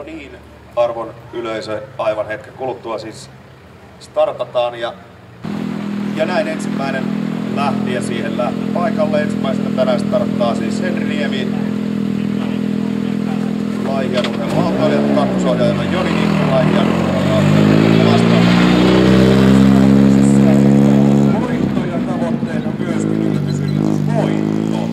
No niin, arvon yleisö, aivan hetken kuluttua siis startataan ja näin ensimmäinen lähtiä siihen lähtöpaikalle. Ensimmäisenä tänään starttaa siis Henri Niemi, Laihian urheiluautoilijat, kakkosohjaajana Joni Nikko, Laihian urheiluautoilijat vastaan. Voittoja tavoitteena myöskin yllätys voitto.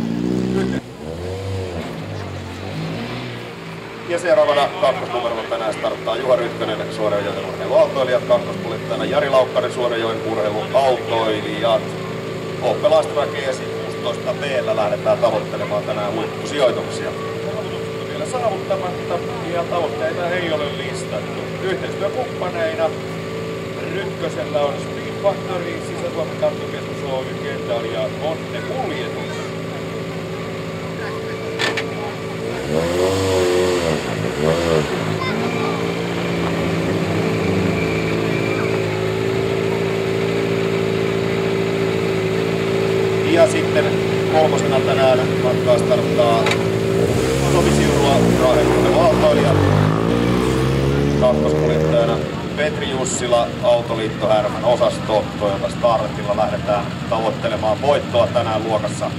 Ja seuraavana kakkosnumerolla tänään starttaa Juha Rytkönen, Suorajoen urheiluautoilijat, kakkoskuljettajana Jari Laukkanen, Suorajoen urheiluautoilijat. Opel Astra GS 16B lähdetään tavoittelemaan tänään huippusijoituksia. Tavoitukset on vielä saavuttamatta ja tavoitteita ei ole listattu. Yhteistyökumppaneina Rytkösellä on Speed Factory, Sisä-Suomen Karttukeskus Oy, Kendall ja Onne Kuljetus. Ja sitten kolmosena tänään matkaa starttaa Tomi Siurua, Raahen urheiluautoilijat. Kakkoskuljettajana Petri Jussila, Autoliitto Härmän osasto, Toyota Startilla lähdetään tavoittelemaan voittoa tänään luokassa.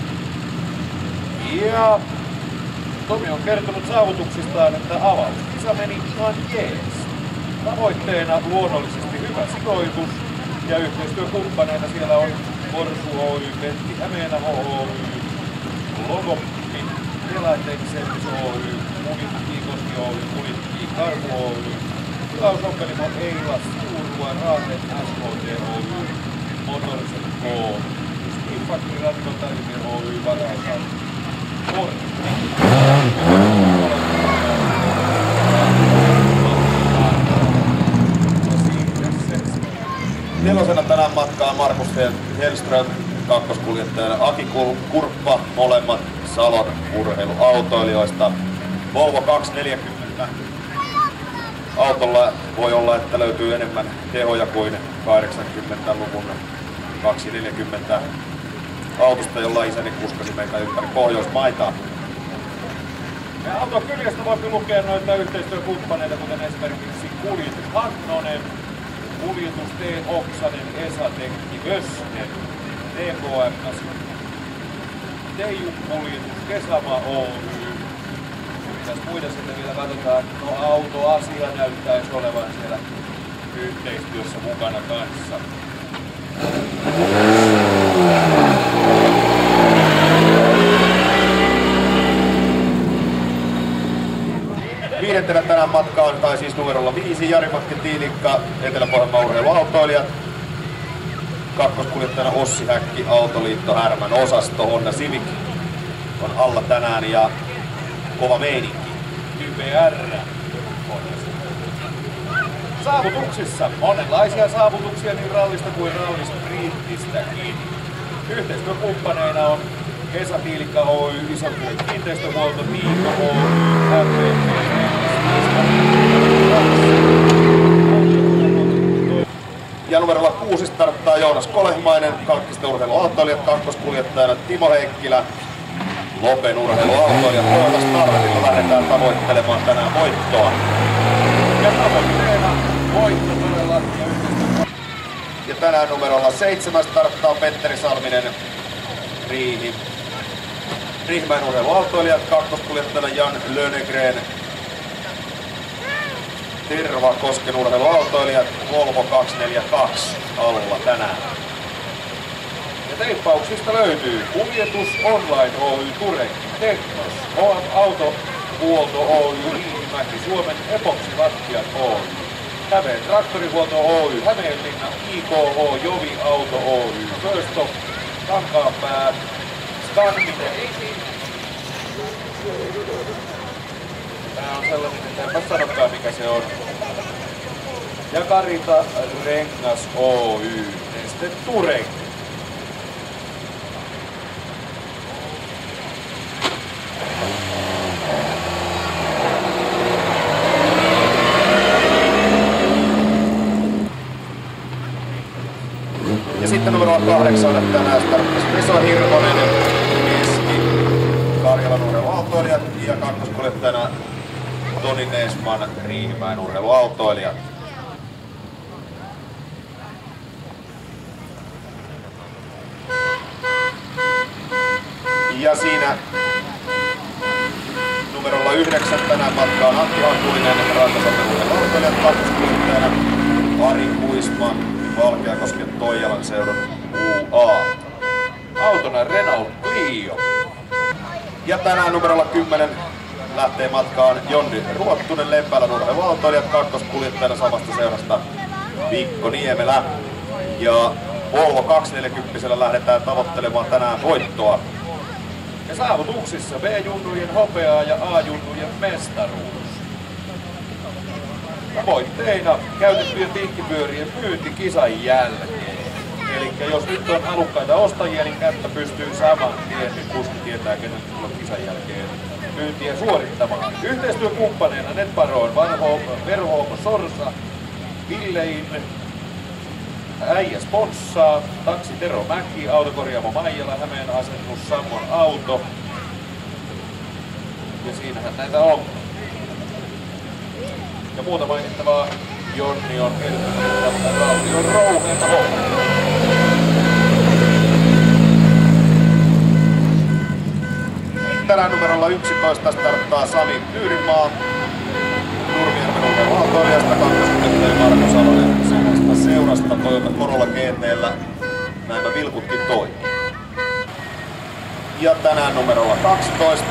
Ja Tomi on kertonut saavutuksistaan, että avauskisa meni ihan jees. Tavoitteena luonnollisesti hyvä sijoitus ja yhteistyökumppaneina siellä on Korsu Oy, Pentti Hämeenaho Oy, Logoppi, Eläintenservice Oy, Munit-Kiikoski Oy, Munit-Kiikarhu Oy, Tilausompelimo Eila, Siurua, Raahen SKT Oy, Motorset Oy, Speed Factory Radikotarvike Oy, Varaosa Kortti. Nelosena tänään matkaa Markus Hellström, kakkoskuljettajana Aki Kurppa, molemmat Salon urheiluautoilijoista. Volvo 240. Autolla voi olla, että löytyy enemmän tehoja kuin 80-luvun 240 autosta, jolla isäni kuskasi meitä ympäri Pohjoismaita. Ja auton kyljestä voi lukea noita yhteistyökumppaneita, kuten esimerkiksi Kuljetus Hannonen, Kuljetus T. Oksanen, Esa Tekki Vösner, TKMS, Teiju Kuljetus, Kesama Oy. Mitäs muita sitten vielä katsotaan? No autoasia näyttäisi olevan siellä yhteistyössä mukana kanssa. Viidentenä tänään matkaan, tai siis numerolla 5, Jari-Matti Tiilikka, Etelä-Pohjanmaan urheiluautoilijat. Kakkoskuljettajana Ossi Häkki, Autoliitto Härmän osasto, Honda Civic on alla tänään ja kova meininki. YPR. Saavutuksissa monenlaisia saavutuksia niin rallista kuin rallisprintistäkin. Yhteistyökumppaneina on Esa Tiilikka Oy, Isokuun kiinteistöhuolto, Miikko Oy, FVP, ja numerolla 6 starttaa Joonas Kolehmainen, Kalkkisten urheiluautoilijat, kakkoskuljettajana Timo Heikkilä, Lopen urheiluautoilijat, Toyota Startilla lähdetään tavoittelemaan tänään voittoa. Ja tavoitteena voitto todella. Ja tänään numerolla 7 starttaa Petteri Salminen, Riihimäen urheiluautoilijat, kakkoskuljettajana Jan Lönegren, Tervakosken urheiluautoilijat, Volvo 242 alla tänään. Ja teippauksista löytyy Kuljetus Online Oy, Turek, Teknos, OM Autohuolto Oy, Riihimäki, Suomen Epoksi Lattiat Oy, Hämeen Traktorihuolto Oy, Hämeenlinna, IKO, Jovi Auto Oy, First Stop, Kankaanpää, Skanminen. Tää on sellainen, että enpä sanokaan mikä se on. Ja Karita Rengas Oy, Neste Turek. Ja sitten numero 8 tänään starttasi Vesa Hirvonen, Keski, Karjalan urheiluautoilijat ja kakkoskuljettajana Toni Nesman, Riihimäen urheiluautoilijat. Ja siinä numerolla 9 tänään matkaan Antti Hakulinen, Rantasalmen urheiluautoilijat, kakkoskuljettajana Ari Huisma, Valkeakosken Toijalan seudun UA. Autona Renault Clio. Ja tänään numerolla 10 lähtee matkaan Jonni Ruottunen, Lempäälän urheiluautoilijat, kakkoskuljettajana samasta seurasta Mikko Niemelä. Ja Volvo 240 lähdetään tavoittelemaan tänään voittoa. Ja saavutuksissa B-junnujen hopeaa ja A-junnujen mestaruus. Tavoitteina käytettyjen pinkkipyörien myynti kisan jälkeen. Eli jos nyt on halukkaita ostajia, niin kättä pystyy saman tien, niin kuski tietää, kenen tulee kisan jälkeen myyntiä suorittamaan. Yhteistyökumppaneina Netbaron, Verhoamo Sorsa, Villein, Äijä Sponsaa, Taksi Tero Mäki, Autokorjaamo Maijala, Hämeen asennus, Sammon auto. Ja siinähän näitä on. Ja muuta mainittavaa, Jonni on kertonut, että rauti on rouheena homma. Tänään numerolla 11 starttaa Sami Tyyrinmaa Nurmijärven urheiluautoilijasta, kakkoskuljettaja Marko Salonen samasta seurasta Toyota Corolla GT:llä. Näinpä vilkutkin toimii. Ja tänään numerolla 12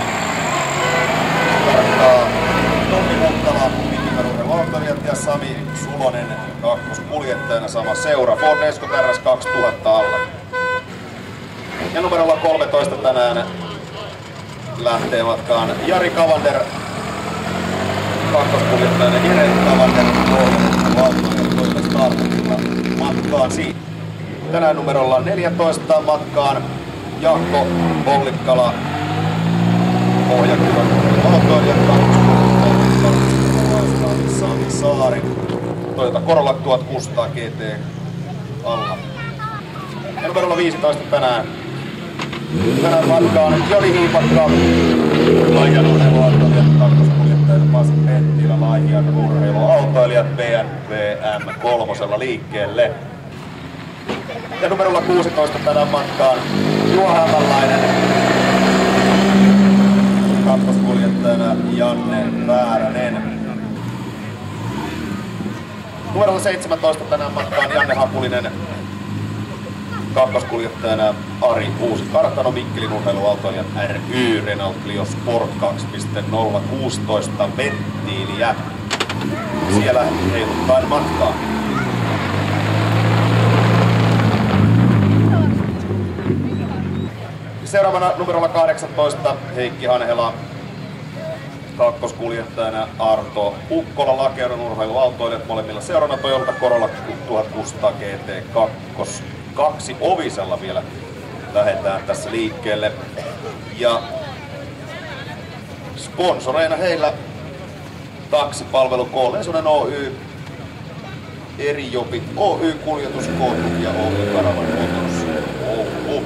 starttaa Tommi Huttala, Mikimän urheiluautoilijat ja Sami Sulonen kakkoskuljettajana sama seura. Ford Escort RS 2000 alla. Ja numerolla 13 tänään lähtee matkaan Jari Kavander, kakkoskuljettajana Jere Kavander, valtojen startilla matkaan siitä. Tänään numerolla 14 matkaan Jaakko Ollikkala, Pohjakylän valtojen kakkoskuljettajana Sami Saari, Toyota Corolla 1600 GT alla. Ja numerolla 15 tänään matkaan Joni Hiipakka, Laihian urheiluautoilijat, kakkoskuljettajat Pasi Penttilä, Laihian urheiluautoilijat BNVM 3 liikkeelle. Ja numerolla 16 tänään matkaan Juha Hämäläinen, kakkoskuljettajana Janne Vääränen. Numerolla 17 tänään matkaan Janne Hakulinen, kakkoskuljettajana Ari Uusi-Kartano, Mikkelin urheiluautoilijat ry, Renault Clio Sport 2.016 venttiiliä. Siellä heiluttaen matkaa. Seuraavana numerolla 18 Heikki Hanhela, kakkoskuljettajana Arto Ukkola, Lakeudon urheiluautoilijat molemmilla seurana Toyota Corolla 1600 GT 2 ovisella vielä lähdetään tässä liikkeelle. Ja sponsoreina heillä taksipalvelu K. Lesunen Oy, Eri Jopit Oy, Kuljetus K. ja Oy Karavan Motors Oy.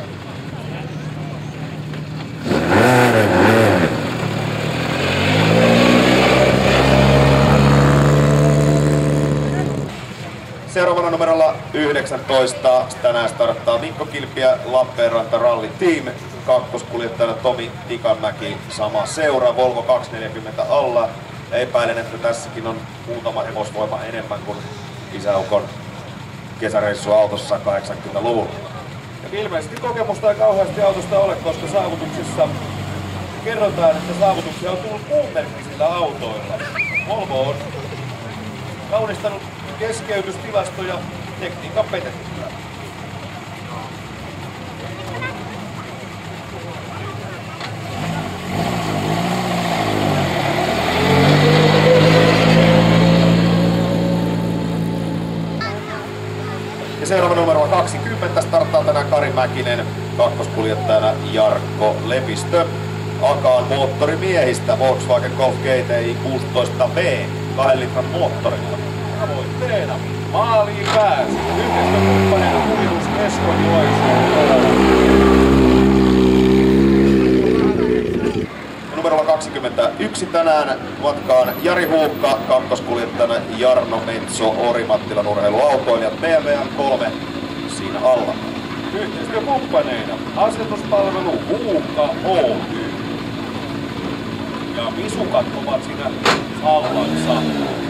Seuraavana numerolla 19 tänään starttaa Mikko Kilpiä, Lappeenranta Rally Team, kakkoskuljettajana Tomi Tikanmäki, sama seura, Volvo 240 alla. Epäilen, että tässäkin on muutama hevosvoima enemmän kuin isäukon kesäreissu autossa 80-luvulla. Ja ilmeisesti kokemusta ei kauheasti autosta ole, koska saavutuksissa kerrotaan, että saavutuksia on tullut muunmerkkisillä autoilla. Volvo on kaunistanut keskeytystilastoja tekniikan petettyä. Ja seuraava numero 20 starttaa tänään Kari Mäkinen, kakkoskuljettajana Jarkko Lepistö. Akaan moottorimiehistä Volkswagen Golf GTI 16V 2 litran moottorilla. Tavoitteena maaliin pääsy. Yhteistyökumppaneina kuljetus Eskon Joensuun. Numerolla 21 31 tänään matkaan Jari Huukka, kakkoskuljettajana Jarno Metso, Orimattilan urheiluautoilijat, BMW M3 siinä alla. Yhteistyökumppaneina asetuspalvelu Huukka Oy. Ja visukat ovat siinä allansa.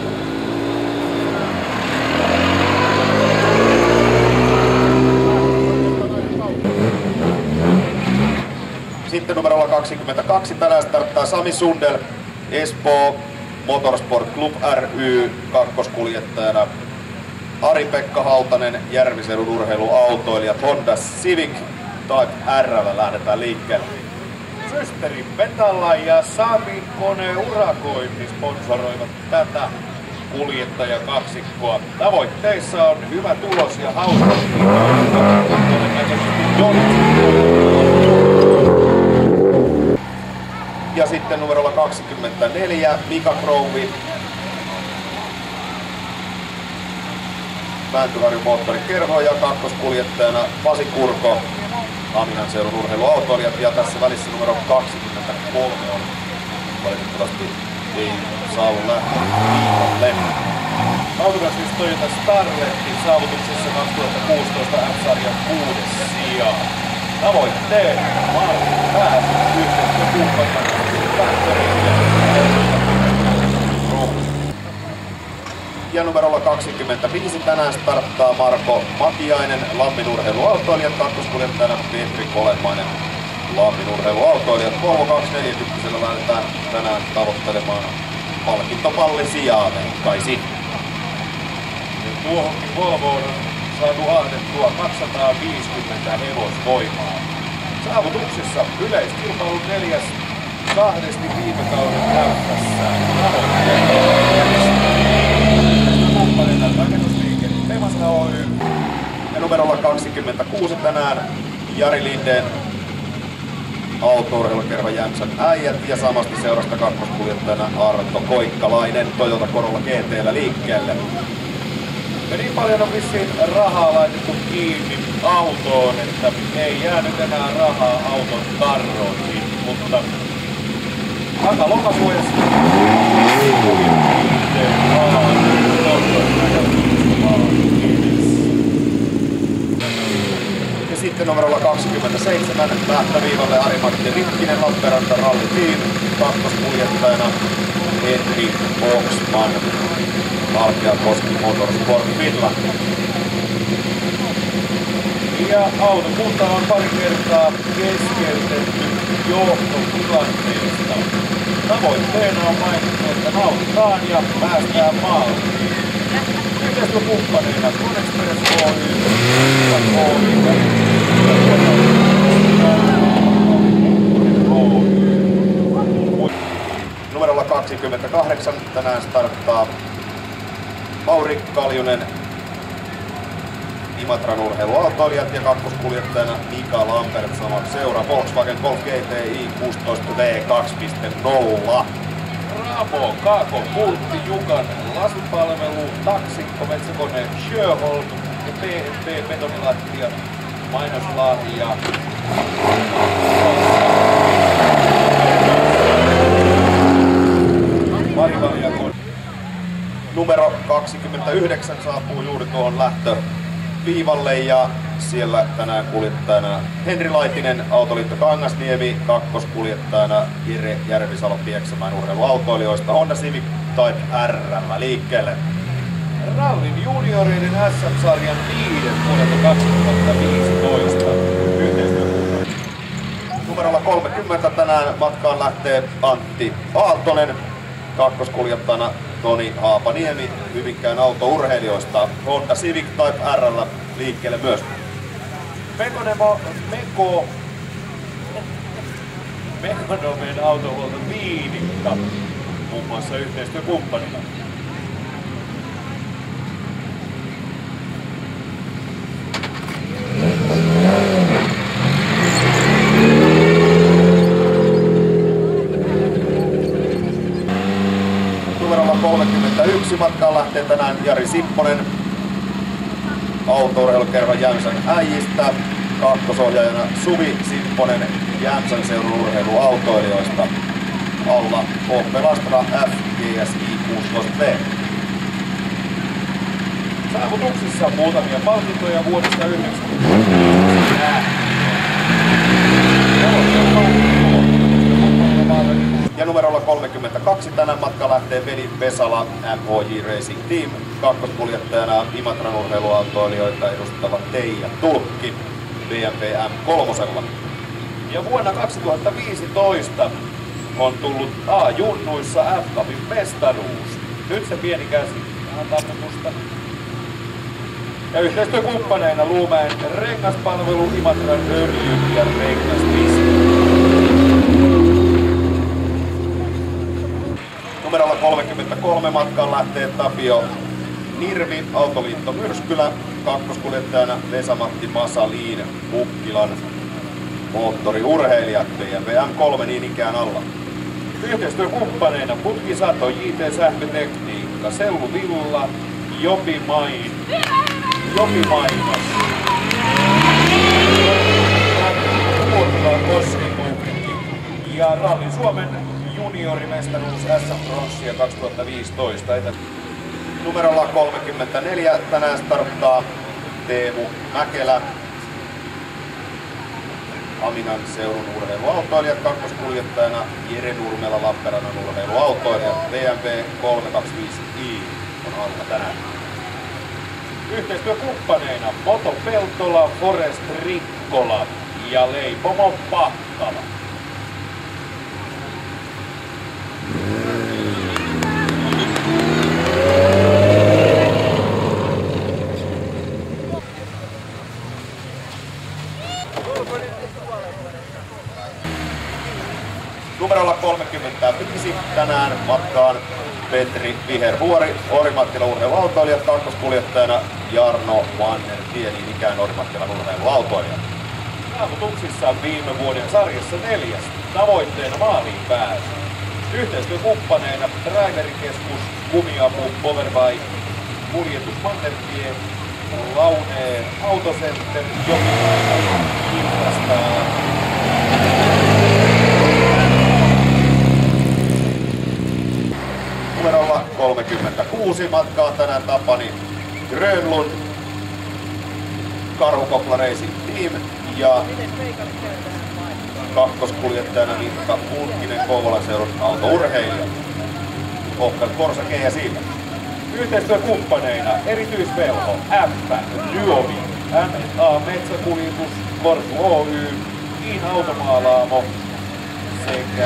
Sitten numerolla 22 tänään starttaa Sami Sundel, Espoo Motorsport Club ry kakkoskuljettajana. Ari-Pekka Hautanen, Järviseudun urheiluautoilijat, Honda Civic Type R:llä lähdetään liikkeelle. Systeri Petala ja Sami Kone Urakointi sponsoroivat tätä kuljettajakaksikkoa. Tavoitteissa on hyvä tulos ja hauska ja sitten numerolla 24 Mika Krouvi, Mäntyharjun moottorikerho ja kakkoskuljettajana Pasi Kurko, Haminan seudun urheiluautoilijat, ja tässä välissä numero 23 on valitettavasti ei saavu lähteä viikolle. Autokas siis Toyota Starletti saavutuksessa 2016 F-sarjan 6. sijaan. Tavoitteen maalin pääsy yhteistyökumppanina ja numerolla 25 tänään starttaa Marko Matiainen, Lammin urheiluautoilijat, kakkoskuljettajana Petri Kolemainen, Lammin urheiluautoilijat. Volvo 240 lähdetään tänään tavoittelemaan palkintopallisijaa veikkaisin. Tuohonkin Volvoon on saatu ahdettua 250 hevosvoimaa. Saavutuksissa yleiskilpailun 4. kahdesti viime kauden käyttässä. Kumppanina rakennusliike Pemasa Oy. Ja numerolla 26 tänään Jari Lindeen, autourheilukerho Jämsän äijät, ja samasta seurasta kakkoskuljettajana Arto Koikkalainen Toyota Corolla GT:llä liikkeelle. Ja niin paljon on vissiin rahaa laitettu kiinni autoon, että ei jää nyt enää rahaa auton tarroihin, mutta takalonkasuojassa ja sitten numerolla 27 lähtöviivalle Ari-Matti Rikkinen, Lappeenranta Rally Team, kakkoskuljettajana Henri Oxman, Valkeakoski Motorsport Finland. Ja autokunta on pari kertaa keskeytetty johtotilanteesta. Tavoitteena on mainittu, että nautitaan ja päästään maaliin. Yhteistyökumppaneina Conexpress Oy, Numerolla 28 tänään starttaa Mauri Kaljunen, Imatran urheiluautoilijat, ja kakkoskuljettajana Mika Lampert, sama seura Volkswagen Golf GTI 16 V2.0. Bravo, Kaako, Pultti, Jukan, lasipalvelu, taksikko, metsäkone, Sjöholm ja PMP betonilattia, mainoslahja. Numero 29 saapuu juuri tuohon lähtöviivalle, ja siellä tänään kuljettajana Henri Laitinen, Autoliitto Kangasniemi, kakkoskuljettajana Jere Järvisalo Pieksämäen urheiluautoilijoista, Honda Civic Type R:llä liikkeelle. Rallin junioreiden SM-sarjan 5 vuodelta 2015. Numerolla 30 tänään matkaan lähtee Antti Aaltonen, kakkoskuljettajana Toni Haapaniemi, Hyvinkään autourheilijoista, Honda Civic Type R:llä liikkeelle myös. Mekonomen autohuolto Viinikka, muun muassa yhteistyökumppanina. Numerolla 31 matkaan lähtee tänään Jari Sipponen, autourheilukerho Jämsän äijistä, kakkosohjaajana Suvi Sipponen Jämsän seudun urheiluautoilijoista. alla Opel Astra F GSI 16V. Saavutuksissa on muutamia palkintoja vuodesta 90. Ja numerolla 32 tänään matka lähtee Veli Vesala MHJ Racing Team. Kakkoskuljettajana Imatran urheiluautoilijoita edustava Teija Tulkki BMW M3. Ja vuonna 2015 on tullut A-junnuissa F-Cupin mestaruus. Nyt se pieni käsi vähän taputusta. Ja yhteistyökumppaneina Luumäen rengaspalvelu, Imatran öljy ja rengasdiski. Numerolla 33 matkaan lähtee Tapio Nirvi, Autoliitto Myrskylä. Kakkoskuljettajana Vesa-Matti Masaliin, Pukkilan moottoriurheilijat BMW M3 niin ikään alla. Yhteistyökumppaneina Putki Sato, JT Sähkötekniikka, Sellu Villa, Jopi Mainos. Kuortila Koskenkoukki ja Rallin Suomen juniorimestaruus SM-pronssia 2015. Numerolla 34 tänään starttaa Teemu Mäkelä. Haminan seudun urheiluautoilijat, kakkoskuljettajana Jere Nurmela, Lappeenrannan urheiluautoilijat. BMW 325i on alla tänään. Yhteistyökumppaneina Moto Peltola, Forest Rikkola ja Leipomo Pakkala. Numerolla 35 tänään matkaan Petri Vihervuori, Orimattilan urheiluautoilijat, kakkoskuljettajana Jarno Vannertie, niin ikään Orimattilan urheiluautoilijat. Saavutuksissa viime vuoden sarjassa 4. Tavoitteena maaliin pääsy. Yhteistyökumppaneina Driverikeskus, Kumiapu, Powerbike, Kuljetus Mannertie, Launeen Autocenter, Jokilainen, Infrastar. Numerolla 36 matkaa tänään Tapani Grönlund, Karhukopla Racing Team ja kakkoskuljettajana Mikka Pulkkinen, Kouvolan seudun autourheilija. Opel Corsa GSI. Yhteistyökumppaneina erityisvelho, F, Duomi, M&A Metsäkuljetus, Korsu Oy, Iin Automaalaamo sekä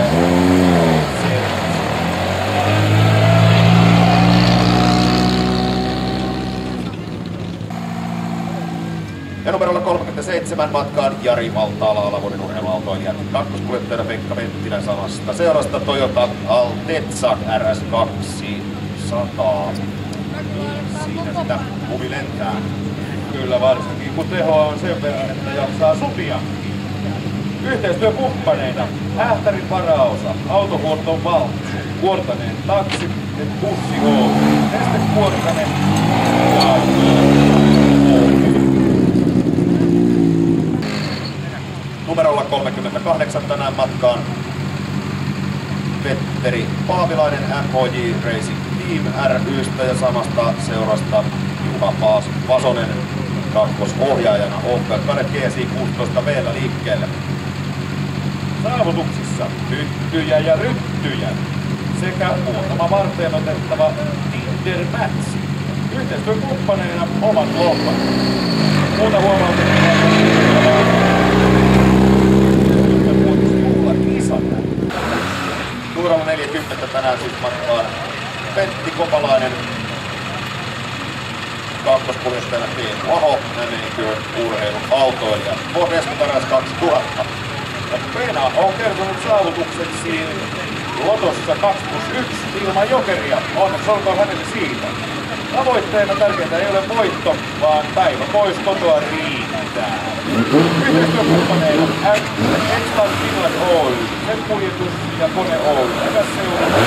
Ja numerolla 37 matkaan Jari Valtaala, Alavuoden urheiluautoilijat. Kakkoskuljettajana Pekka Venttilä samasta seurasta Toyota Altetsa RS200. Siinä sitä kuvi lentää. Kyllä varsinkin, kun tehoa on sen verran, että jaksaa supia. Yhteistyökumppaneina Ähtärin varaosa, Autohuoltoon Valtsu, Kuortaneen taksi ja Bussi Oy, Neste Kuortanen ja Numerolla 38 tänään matkaan Petteri Paavilainen MHJ Racing Team ry:stä ja samasta seurasta Juha Pasonen kakkosohjaajana Opel Kadett GSI 16V liikkeelle. Saavutuksissa hyttyjä ja ryttyjä sekä muutama varteen otettava Tinder-mätsi. Yhteistyökumppaneina omat lommat. Muuta huomautettavaa. Numerolla 40 tänään siis matkaan Pentti Kopalainen, kakkoskuljettajana Teemu Aho, Hämeenkyrön urheiluautoilija. Ford Escutaras 2000. Ja Pena on kertonut saavutukseksi Lotossa 2+1 ilman jokeria. Onneksi olkoon hänelle siitä. Tavoitteena tärkeintä ei ole voitto, vaan päivä pois kotoa riittää. Yhteistyökumppaneina Extant Finland Oy, sen kuljetus ja kone Oy. Eräs seurata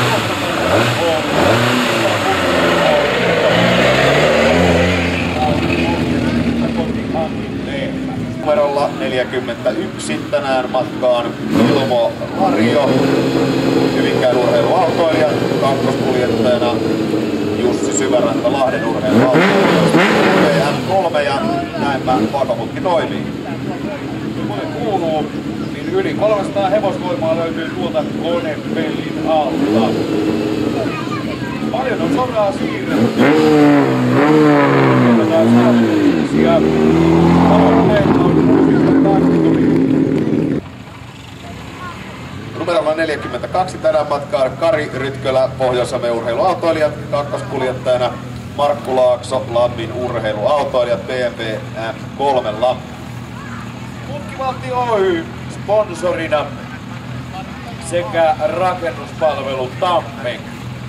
Numerolla 41 tänään matkaan Ilmo Larjo, Hyvinkään urheiluautoilijat, kakkoskuljettajana Jussi Syväranta Lahden urheiluautoilijoista, PM3 ja näinpä pakoputki toimii. Kuten kuuluu, niin yli 300 hevosvoimaa löytyy tuolta konepellin alta. Paljon on soraa siirretty. Otetaan saavutuksia. Tavoitteena on 62 tuntia. Numerolla 42 tänään matkaan Kari Rytkölä, Pohjois-Suomen urheiluautoilijat, kakkoskuljettajana Markku Laakso, Lammin urheiluautoilijat, BMW M3. Putkivaltti Oy sponsorina sekä rakennuspalvelu Tampek.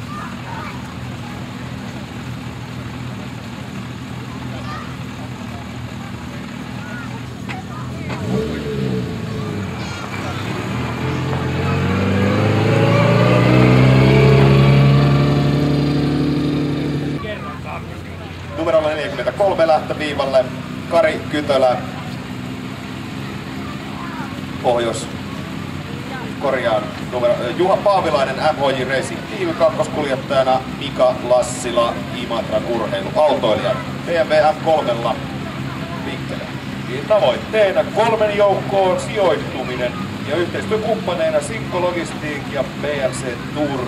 Numerolla 43 lähtöviivalle Kari Kytölä, Juha Paavilainen MHJ Racing Team, kakkoskuljettajana Mika Lassila, Imatran urheiluautoilijat, BMW M3 liikkeelle. Tavoitteena 3 joukkoon sijoittuminen ja yhteistyökumppaneina Sinkko Logistik ja BLC Tour.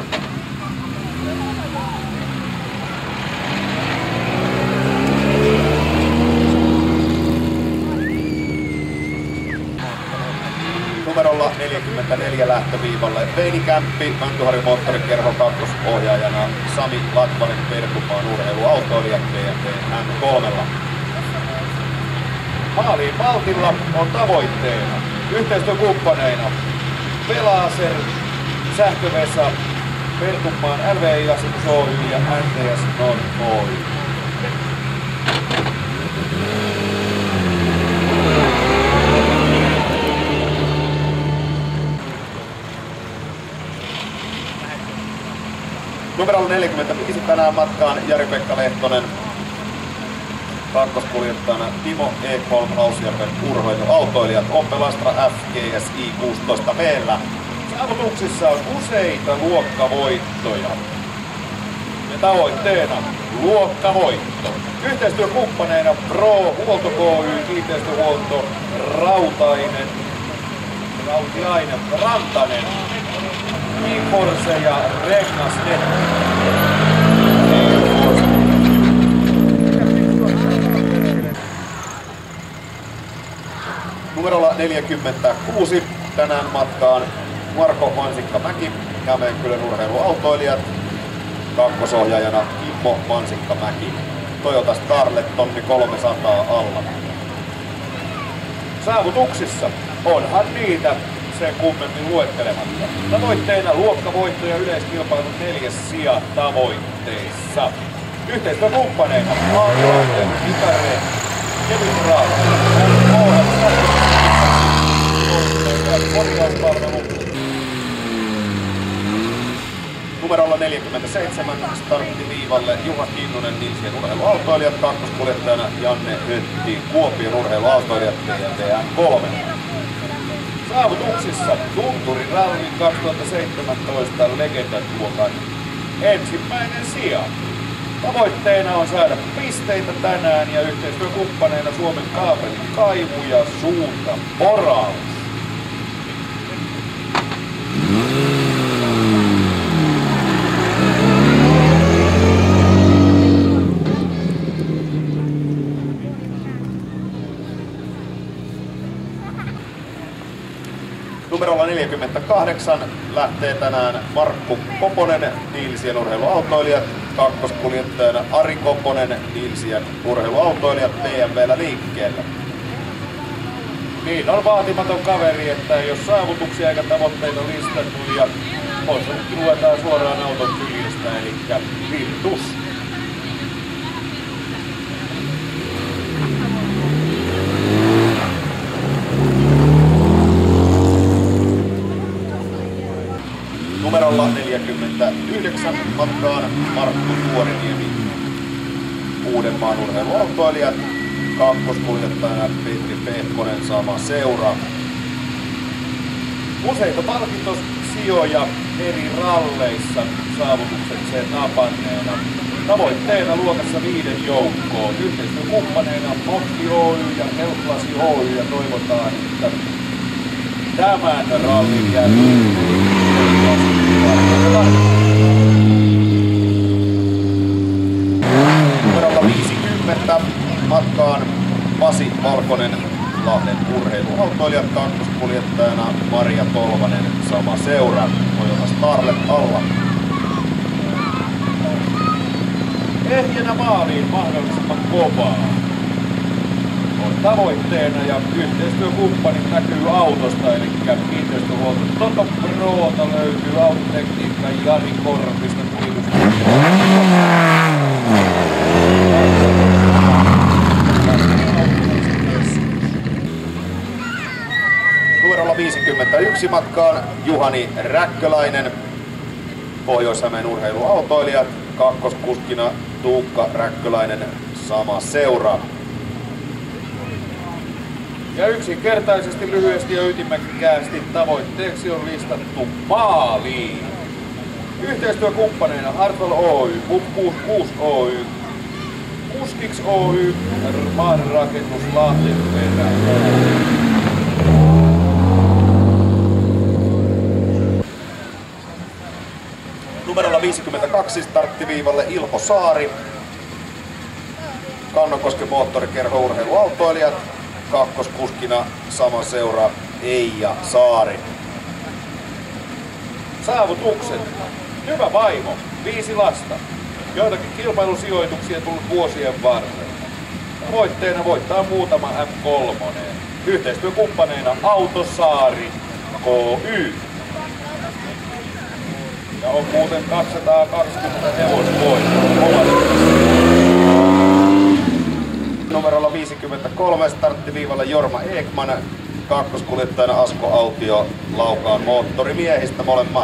Numerolla 44 lähtöviivalle Veini Kämppi, Mäntyharjun moottorikerhon kakkosohjaajana Sami Latvanen, Pertunmaan urheiluautoilijat BMW M3. Maaliin Maltilla on tavoitteena yhteistyökumppaneina Pelaser, Sähkövesa, Pertunmaan LVI-asetus Oy ja NTS Non Oy. Numerolla 45 tänään matkaan Jari-Pekka Lehtonen, kakkoskuljettajana Timo Ekholm, Hausjärven urheiluautoilijat, Opel Astra FGSI 16V. Saavutuksissa on useita luokkavoittoja. Ja tavoitteena luokkavoitto. Yhteistyökumppaneina Pro Huolto Ky, Kiinteistöhuolto, Rautiainen, Rantanen, Force ja Rengasnet. Numerolla 46 tänään matkaan Marko Mansikka-Mäki, Hämeenkylän urheiluautoilijat, kakkosohjaajana Kimmo Mansikka-Mäki, Toyota Starlet tonni 300 alla. Saavutuksissa onhan niitä sen kummemmin luettelematta. Tavoitteena luokkavoitto ja yleiskilpailun 4. sija tavoitteissa. Yhteistyökumppaneina Aaltoinen, Ikare, Kevin Raala, korjauspalvelu. Numerolla 47 starttiviivalle Juha Kinnunen, Nilsien urheiluautoilijat, kakkoskuljettajana Janne Hötti, Kuopion urheiluautoilijat BMW3. Saavutuksissa Tunturiralli 2017 legendaluokan ensimmäinen sija. Tavoitteena on saada pisteitä tänään ja yhteistyökumppaneina Suomen kaapelin kaivu ja suunta poraus. Numerolla 48 lähtee tänään Markku Koponen, Niilsien urheiluautoilijat, kakkoskuljettajana Ari Koponen, Niilsien urheiluautoilijat BMW:llä liikkeellä. Niin on vaatimaton kaveri, että jos saavutuksia eikä tavoitteita listattu ja sponsoritkin luetaan suoraan auton kyljestä, eli Virtus. Numerolla 49 matkaan Markku Vuoriniemi, Uudenmaan urheiluautoilijat, kakkoskuljettajana Petri Pehkonen sama seura. Useita palkintosijoja eri ralleissa saavutuksekseen napanneena. Tavoitteena luokassa 5 joukkoon. Yhteistyökumppaneina Motti Oy ja Kelplasi Oy, ja toivotaan, että tämän rallin jälkeen numerolla 50 matkaan Pasi Valkonen, Lahden urheiluautoilijat, kakkoskuljettajana Maria Tolvanen sama seura, Toyota Starlet alla. ehjänä maaliin mahdollisimman kovaa on tavoitteena, ja yhteistyökumppanit näkyy autosta, eli kiinteistöhuolto Toto Proota löytyy, autotekniikka Jari Korpista, Numerolla 51 matkaan Juhani Räkköläinen, Pohjois-Hämeen urheiluautoilijat, kakkoskuskina Tuukka Räkköläinen sama seura. Ja yksinkertaisesti, lyhyesti ja ytimekkäästi tavoitteeksi on listattu maaliin. Yhteistyökumppaneina Hartwell Oy, PUB 66 Oy, Kuskiks Oy, Maanrakennus Lahdenperä Oy. Numerolla 52 starttiviivalle Ilpo Saari, Kannokosken moottorikerho urheiluautoilijat, kakkoskuskina sama seura Eija Saari. Saavutukset. Hyvä vaimo, 5 lasta. Joitakin kilpailusijoituksia tullut vuosien varrella. Tavoitteena voittaa muutama M3. Yhteistyökumppaneina Autosaari KY. Ja on muuten 220 hevosvoimaa. Numerolla 53 starttiviivalle Jorma Ekman, kakkoskuljettajana Asko Autio, Laukaan moottorimiehistä molemmat.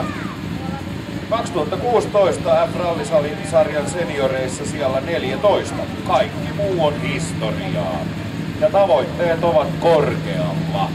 2016 F-rallisarjan senioreissa siellä 14. Kaikki muu on historiaa. Ja tavoitteet ovat korkealla.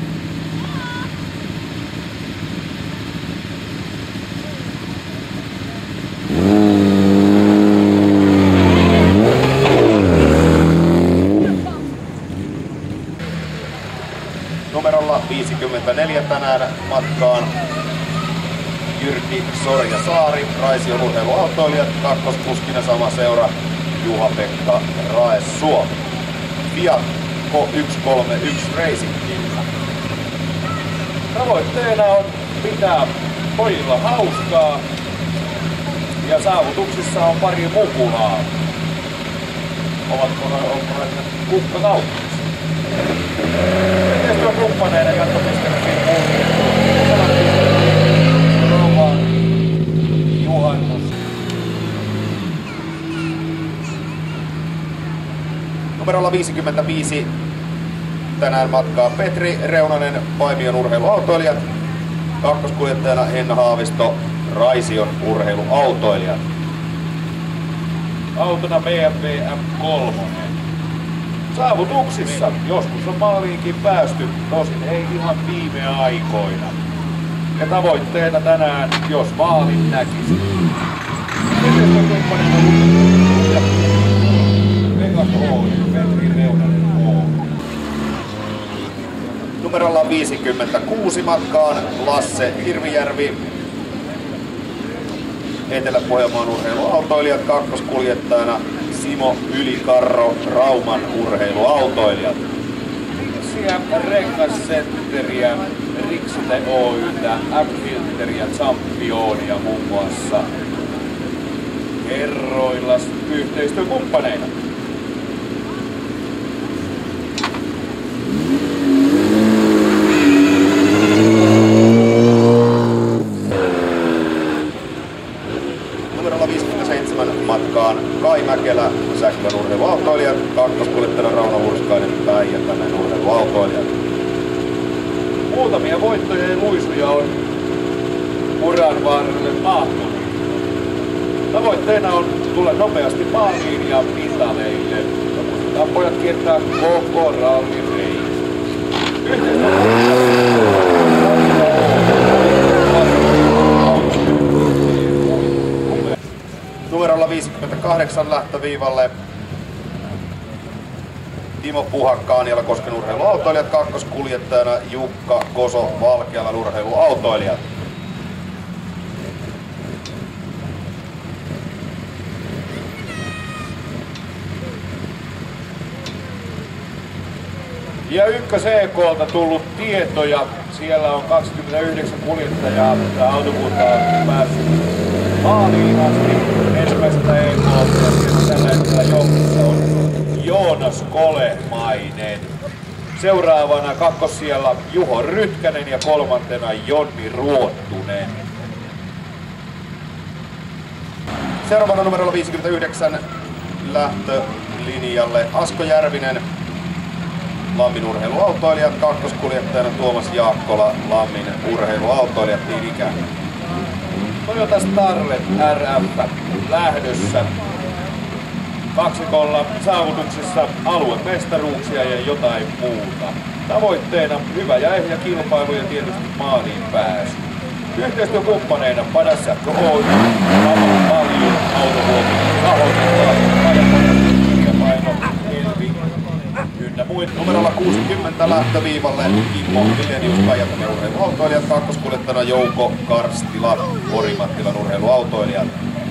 Numerolla 54 tänään matkaan Jyrki Sorja-Saari, Raision urheiluautoilijat, kakkoskuskina sama seura Juha-Pekka Raesuo. Fiat K131 Racing Team. Tavoitteena on pitää pojilla hauskaa, ja saavutuksissa on pari mukulaa. Onko ne kukkakauppias? Yhteistyökumppaneina jatkopisteltiin Rova Juhannus. Numerolla 55 tänään matkaa Petri Reunanen, Paimion urheiluautoilijat, kakkoskuljettajana Henna Haavisto, Raision urheiluautoilijat. Autona BMW M3. Saavutuksissa joskus on maaliinkin päästy, tosin ei ihan viime aikoina. Ja tavoitteena tänään, jos maalin näkisi. Yhteistyökumppanina Vegas Oy, Petri Reunanen Oy. Numerolla 56 matkaan Lasse Hirvijärvi, Etelä-Pohjanmaan urheiluautoilijat, kakkoskuljettajana Simo Ylikarro, Rauman urheiluautoilijat. Siellä Rengascentteriä, Riksite Oytä, M-Filteriä, Championia muun muassa. Herroilla yhteistyökumppaneina. Numerolla 57 matkaan Kai Mäkelä, Säkylän urheiluautoilijat, kakkoskuljettajana Rauno Hurskainen, Päijät-Hämeen urheiluautoilijat. Muutamia voittoja ja luisuja on uran varrelle mahtunut. Tavoitteena on tulla nopeasti maaliin ja mitaleille. Ja pojat kiertää koko rallin reikä. Numerolla 58 lähtöviivalle Timo Puhakka, Anjala-Kosken urheiluautoilijat, kakkoskuljettajana Jukka Koso, Valkealan urheiluautoilijat. Ja ykkös EK:lta tullut tietoja. Siellä on 29 kuljettajaa ja autokunta on päässyt maaliin asti ensimmäiseltä EK:lta. Ja tällä hetkellä johdossa on Joonas Kolehmainen. Seuraavana kakkossijalla Juho Rytkänen ja kolmantena Jonni Ruottunen. Seuraavana numerolla 59 lähtölinjalle Asko Järvinen, Lammin urheiluautoilijat, kakkoskuljettajana Tuomas Jaakkola, Lammin urheiluautoilijat niin ikään. Toyota Starlet RF lähdössä. Kaksikolla saavutuksessa aluemestaruuksia ja jotain muuta. Tavoitteena hyvä ja ehjä kilpailu ja tietysti maaliin pääsy. Yhteistyökumppaneina Padas Sähkö Oy, Paljon, Autohuolto, rahoittaa, kirjapaino, Elvi, ynnä muita. Numerolla 60 lähtöviivalle Kimmo Vilenius, Päijät-Hämeen urheiluautoilijat, kakkoskuljettajana Jouko Karstila, Orimattilan urheiluautoilijat.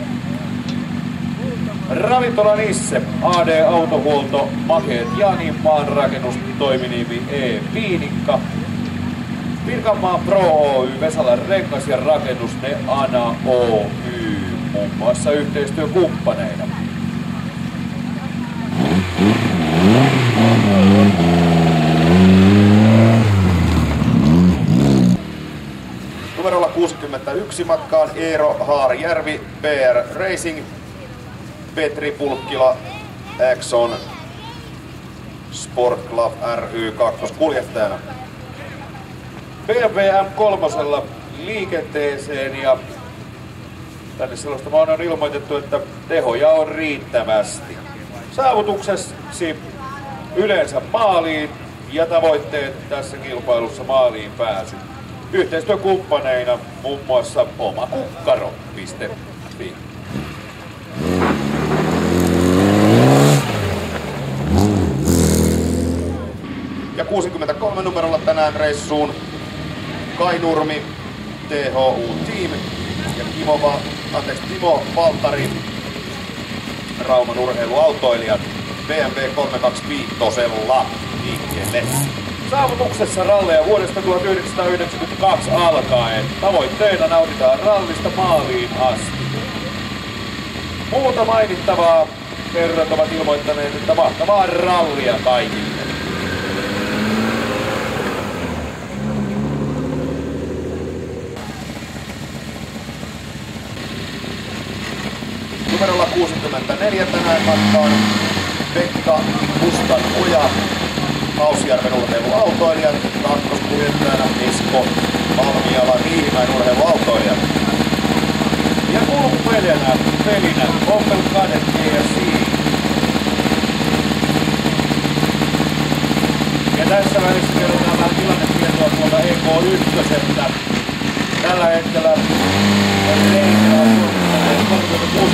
Ravintola Nisse, AD Autohuolto, Makeet Jani, maanrakennustoiminimi E. Piinikka, Pirkanmaan Pro Oy, Vesalan rengas ja rakennus Ne Ana Oy, muun muassa yhteistyökumppaneina. Numerolla 61 matkaan Eero Haarijärvi, PR Racing, Petri Pulkkila, Exxon Sport Club ry kakkoskuljettajana. BMW M3 liikenteeseen ja tänne selostamaan on ilmoitettu, että tehoja on riittävästi. Saavutuksesi yleensä maaliin ja tavoitteet tässä kilpailussa maaliin pääsy. Yhteistyökumppaneina muun muassa omakukkaro.fi. Ja 63 numerolla tänään reissuun Kai Nurmi, THU Team ja Timo Valtari, Rauman urheiluautoilijat, BMW 325 liikkeelle. Saavutuksessa ralleja vuodesta 1992 alkaen. Tavoitteena nautitaan rallista maaliin asti. Muuta mainittavaa herrat ovat ilmoittaneet, että mahtavaa rallia kaikille. Numerolla 64 tänään matkaan Pekka Kustanoja, Hausjärven urheiluautoilijat, kakkoskuljettajana Esko Malmiala, Riihimäen urheiluautoilijat. Ja pelinä Opel Kadett GSI. Ja tässä välissä kerrotaan vähän tilannetietoa tuolta EK1. Tällä hetkellä reikä on 36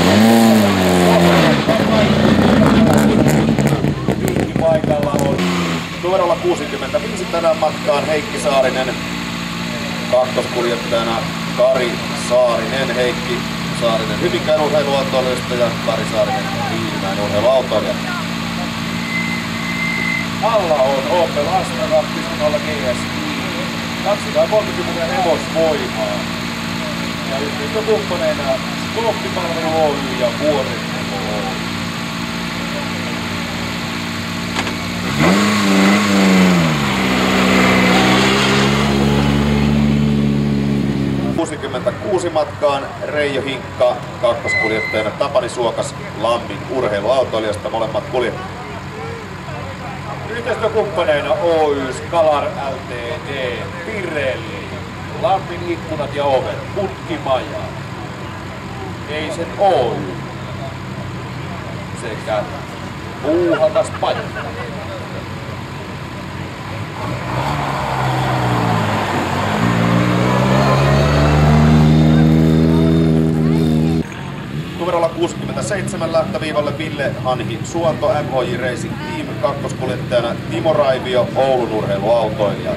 paikalla on. Numerolla 65 tänään matkaan Heikki Saarinen, kakkoskuljettajana Kari Saarinen, Heikki Saarinen Hyvinkään urheiluautoilijoista ja Kari Saarinen Riihimäen urheiluautoilija. Alla on Opel Astra 2.0 GSI, 230 hevosvoimaa. Ja yhteistyökumppaneina Skooppipalvelu Oy ja Vuorenteko Oy. matkaan Reijo Hinkka, kakkoskuljettajana Tapani Suokas, Lammin urheiluautoilijasta, molemmat kuljettajat. Yhteistyökumppaneina Oy, Skalar Ltd, Pirelli, Lammin ikkunat ja ovet, Putkimaja, Eisen Oy sekä puuhakas paikka. Numerolla 67 lähtöviivalle Ville Hanhi Suonto MHJ Racing Team, kakkoskuljettajana Timo Raivio Oulun urheiluautoilija.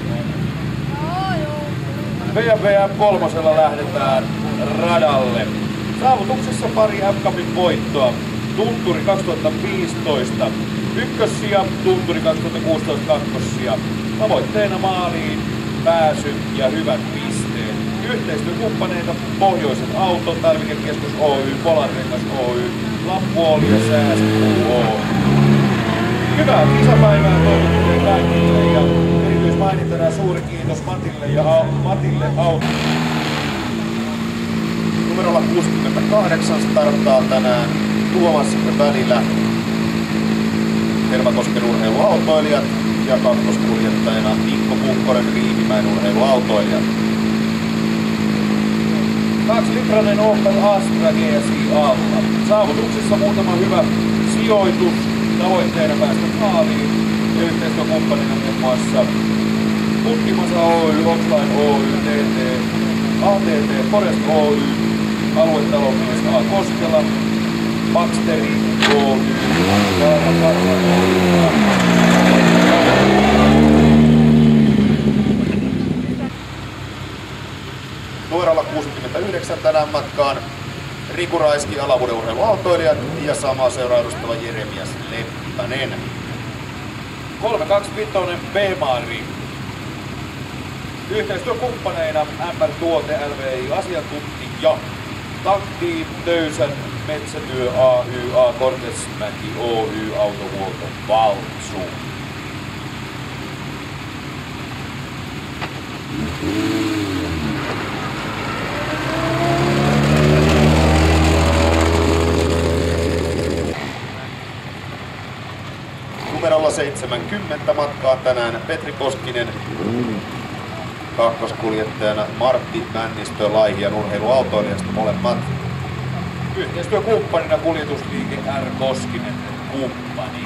VVM 3 lähdetään radalle. Saavutuksessa pari F-Cupin voittoa. Tunturi 2015 ykkössija, Tunturi 2016 kakkossija. Tavoitteena maaliin pääsy ja hyvät pisteet. Yhteistyökumppaneita Pohjoisen Auto, Tarvikekeskus Oy, Polarrengas Oy, Lappu Oil ja Säästö Oy. Hyvää kisapäivää toivottelee kaikille ja erityismainintana suuri kiitos Matille Auto. Numerolla 68 starttaa tänään Tuomas Välilä, Tervakosken urheiluautoilijat ja kakkoskuljettajana Mikko Punkkonen Riihimäen urheiluautoilijat. 2-litrainen Opel Astra GSI alla. Saavutuksissa muutama hyvä sijoitus. Tavoitteena päästä maaliin. Ja yhteistyökumppanina muun muassa Putkimasa Oy, Oxline Oy, TT, ATT Forest Oy, aluetalomies A. Koskela, Baxteri Oy, Numerolla 69 tänään matkaan Riku Raiski Alavuuden urheiluautoilijat ja samaa seuraa edustava Jeremias Leppänen. 325 B-Maari. Yhteistyökumppaneina MR Tuote LVI Asiantuntija, Tank Team Töysän Metsätyö AY A Kortesmäki Oy Autohuolto Valtsu. Numerolla 70 matkaan tänään Petri Koskinen, kakkoskuljettajana Martti Männistö Laihian urheiluautoilijasta molemmat. Yhteistyökumppanina kuljetusliike R. Koskinen kumppani.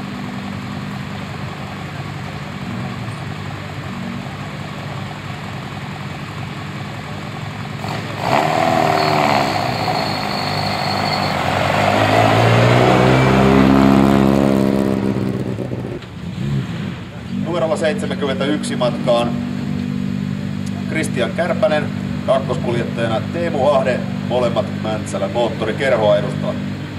Numerolla 71 matkaan Kristian Kärpänen, kakkoskuljettajana Teemu Ahde, molemmat Mäntsälän moottorikerhoa edustavat.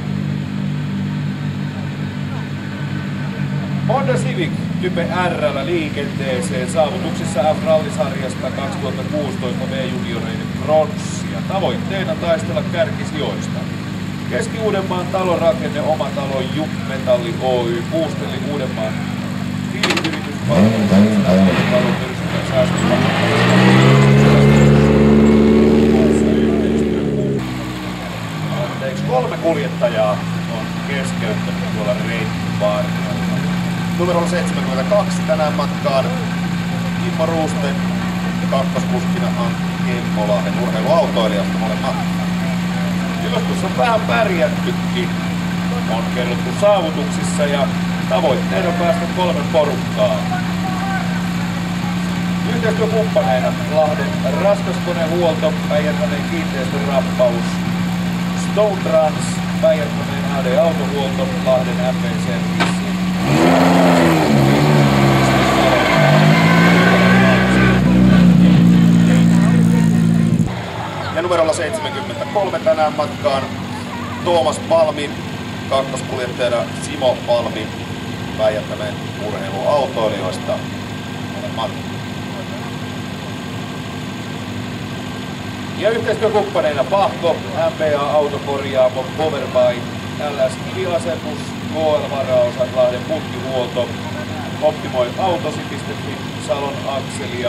Honda Civic Type R liikenteeseen saavutuksissa F-rallisarjasta 2016 V-junioreiden pronssia. Tavoitteena taistella kärkisijoista. Keski-Uudenmaan talon rakenne oma talo Jupp Metalli Oy, Puusteli Uudenmaan Anteeksi, 3 kuljettajaa on keskeyttänyt tuolla reittivarrella. Numerolla 72 tänään matkaan Kimmo Ruusten ja kakkoskuskina Antti Kemmola urheiluautoilijasta molemmat. Joskus on vähän pärjättykin. On kerrottu saavutuksissa ja tavoitteena päästä 3 porukkaa. Yhteistyökumppaneina Lahden raskaskonehuolto, Päijät-Hämeen kiinteistörappaus, Stone Trans, Päijät-Hämeen AD Autohuolto, Lahden MP Service. Ja numerolla 73 tänään matkaan Tuomas Palmi, kakkoskuljettajana Simo Palmi Päijät-Hämeen urheiluautoilijoista molemmat. Ja yhteistyökumppaneina Pahko, MPA Autokorjaamo, Powerbuy, LS Kiviasennus, KL-varaosat, Lahden putkihuolto, Optimoi Autosi.fi, Salon Akselia,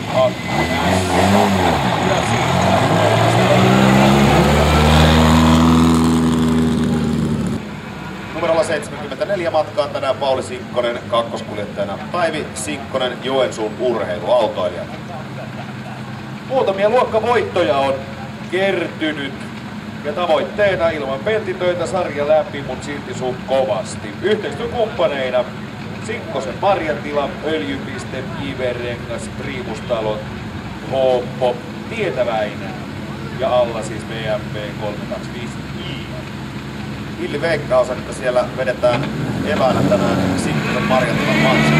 Numerolla 74 matkaan tänään Pauli Sinkkonen, kakkoskuljettajana Päivi Sinkkonen, Joensuun urheiluautoilija. Muutamia luokkavoittoja on kertynyt. Ja tavoitteena ilman peltitöitä sarja läpi, mut silti sun kovasti. Yhteistyökumppaneina Sinkkosen Marjatila, Öljypiste, IV-rengas, Priimustalot, Hooppo, Tietäväinen ja alla siis BMW 325i. Villi veikkaus, että siellä vedetään eväänä tänään Sinkkosen Marjatilan matsi.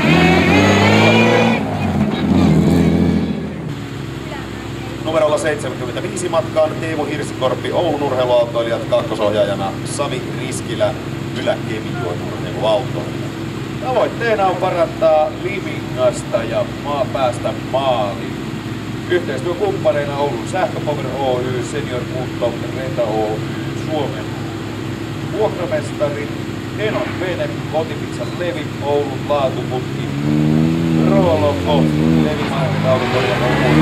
Numerolla 75 matkaan Teemu Hirsikorpi, Oulun urheiluautoilijat, kakkosohjaajana Sami Riskilä, Ylä-Kemijoen urheiluautoilija. Tavoitteena on parantaa Livingasta ja päästä maaliin. Yhteistyökumppaneina Oulun Sähköpower Oy, Senior Muutto, Renta Oy, Suomen vuokramestari, Enon Vene, Kotipizza Levi, Oulun laatuputki, Rooloko, Levi Market Autokorja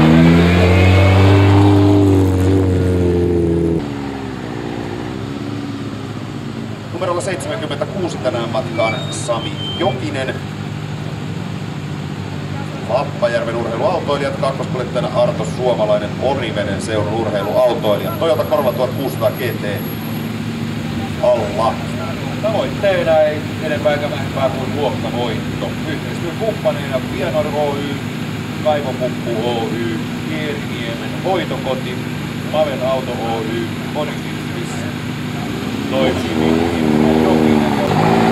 Numerolla 76 tänään matkaan Sami Jokinen. Lappajärven urheiluautoilijat, kakkoskuljettajana Arto Suomalainen, Oriveden seudun urheiluautoilija. Toyota Corolla 1600 GT alla. Tavoitteena ei enempää eikä vähempää kuin luokkavoitto. Yhteistyökumppaneina Pianor Oy, Kaivopuppu Oy, Kieriniemen hoitokoti, Maven Auto Oy, Kodikirvis, toimii Jokinen ja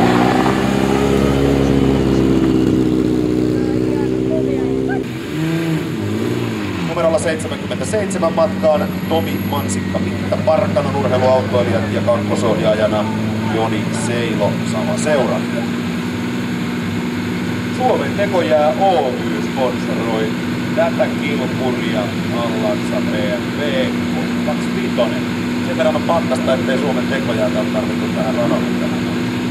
Numerolla 77 matkaan Tomi Mansikka, Mitta Parkanon urheiluautoilijat ja kakkosohjaajana Joni Seilo, sama seura. Suomen tekojää Oy sponsoroi tätä kilpuria allansa BMW 25. Sen verran on pakkasta, ettei Suomen tekojäätä ole tarvittu tähän radalle tänään.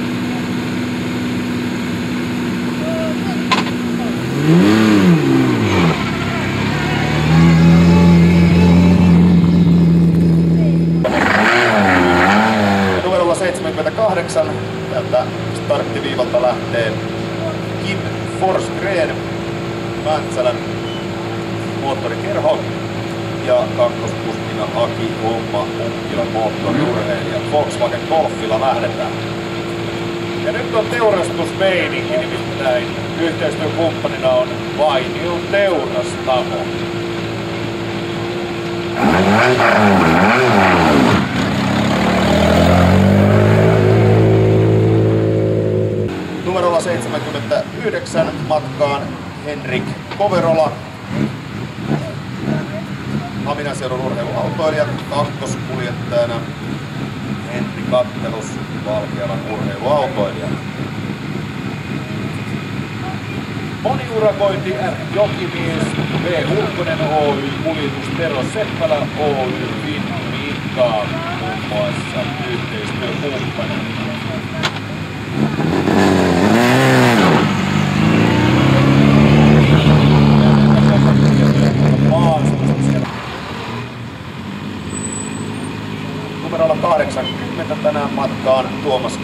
Numerolla 78 tältä starttiviivalta lähtee Kim Forsgren, Mäntsälän moottorikerho ja kakkoskuskina Aki Homma, Munkkilan moottoriurheilija. Volkswagen Golfilla lähdetään. Ja nyt on teurastusmeininki, nimittäin yhteistyökumppanina on Vainion teurastamo. Numerolla 79 matkaan Henrik Koverola, Haminan seudun urheiluautoilija, kakkoskuljettajana Henri Kattelus, Valkealan urheiluautoilija. Moniurakointi R. Jokimies, V. Hulkkonen Oy, kuljetus Tero Seppälä Oy, Finn Mikka muun muassa yhteistyökumppanina. Numerolla 80 tänään matkaan Tuomas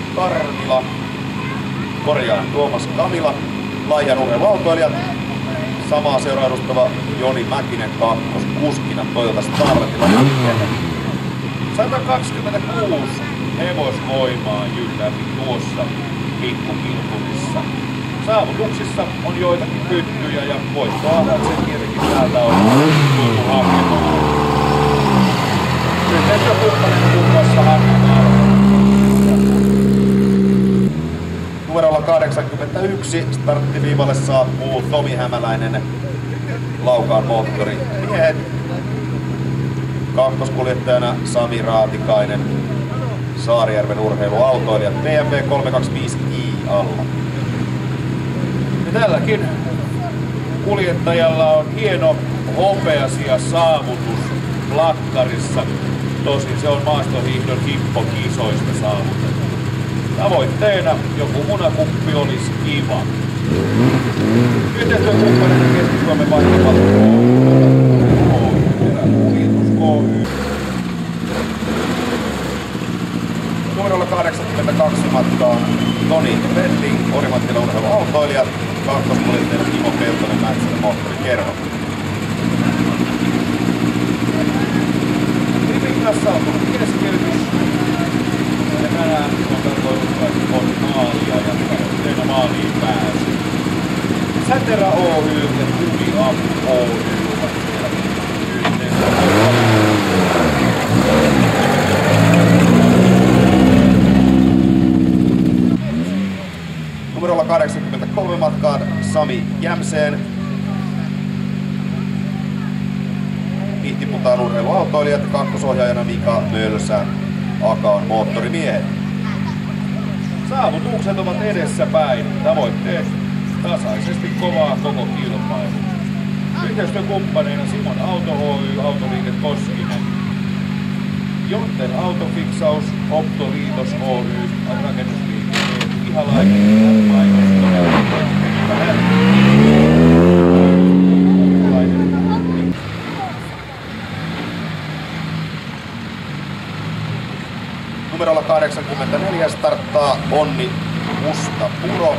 Kamila, Laihan urheiluautoilijat. Samaa seuraa edustava Joni Mäkinen kakkoskuskina Toyota Startilla. 126 hevosvoimaa jyllääpi tuossa pikkukilpurissa. Saavutuksissa on joitakin pyttyjä ja voittoa sen tietenkin täältä on tultu hakemaan. Yhteistyökumppanina muun muassa Hanna. Numerolla 81 starttiviivalle saapuu Tomi Hämäläinen, Laukaan moottorimiehet. Kakkoskuljettajana Sami Raatikainen, Saarijärven urheiluautoilijat, BMW 325i alla. Ja tälläkin kuljettajalla on hieno hopeasia saavutus plakkarissa. Tosin se on maastohiihdon hippokisoista saavutettu. Tavoitteena joku munakuppi olisi kiva. Yhteistyökumppanina Keski-Suomen vaihtopallo kuljetus KY. Numerolla 82 matkaan Toni Redding, Orimattilan urheiluautoilijat, kakkoskuljettajana Timo Peltonen, Mäntsälän moottorikerho. Livingassa on tullut maaliin pääsee. Säterä Oy ja Tuli Apu Oy ovat siellä yhteensä. Numerolla 83 matkaan Sami Jämseen. Pihtiputaan urheiluautoilijat, kakkosohjaajana Mika Mölsä, Akaan moottorimiehet. Saavutukset ovat edessäpäin. Tavoitteet tasaisesti kovaa koko kilpailu. Yhteistyökumppaneina Simon Auto Oy, Autoliike Koskinen. Jonten Autofiksaus, Optoliitos Oy, Rakennusliike Ihalainen, Numerolla 84 starttaa Onni Musta Puro,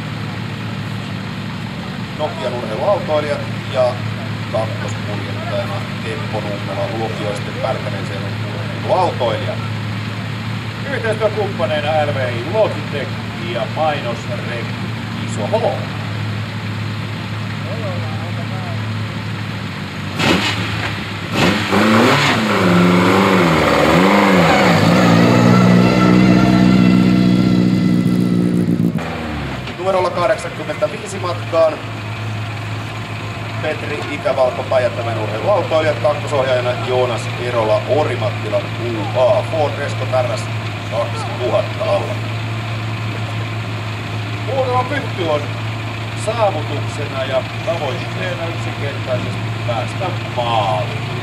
Nokian urheiluautoilijat ja kakkospuljettajana Teppo Nummela Luokioisten Pärkäneen seudun urheiluautoilijat. Yhteistyökumppaneina LVI Logitech ja mainosrekki Iso H. Numerolla 85 matkaan Petri Ikävalko Päijät-Hämeen urheiluautoilijat, kakkosohjaajana Joonas Erola Orimattilan UA Ford Resto Tarras 2000 alla. Muutama pytty on saavutuksena ja tavoitteena yksinkertaisesti päästä maaliin.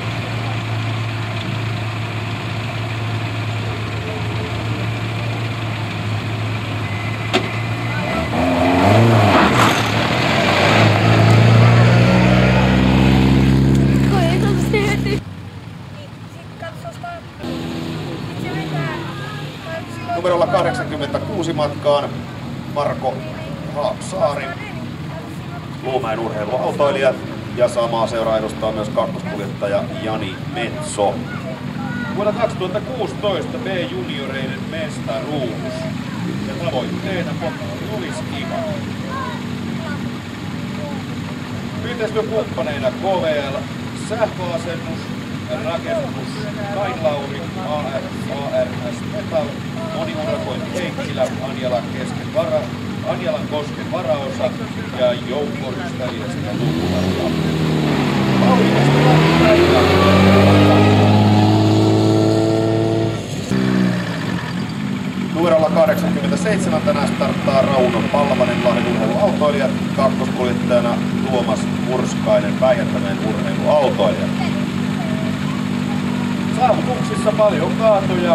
Numerolla 86 matkaan Marko Haapsaari, Luumäen urheiluautoilijat ja samaa seuraa edustaa myös kakkoskuljettaja Jani Metso. Vuonna 2016 B-junioreiden mestaruus ja tavoitteena olisi kiva. Yhteistyökumppaneina KVL, sähköasennus, rakennus, Kainlauri, ARS Metal, moniurakointi Heikkilä, Anjalan kosken varaosa ja joukkorystelijä sekä Tukkulalla. Numerolla 87 tänään starttaa Rauno Palvanen Lahden urheiluautoilijat, kakkoskuljettajana Tuomas Murskainen Päijät-Hämeen urheiluautoilijat. Saavutuksissa paljon kaatoja.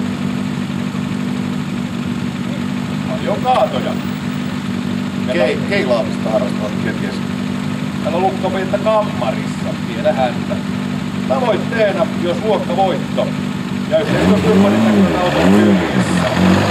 Keilaamista harrastavat kenties. Täällä on lukkomeitä kammarissa, tiedä häntä. Tavoitteena, jos luokkavoitto. Ja yhteistyökumppanit näkyvät auton kyydissä.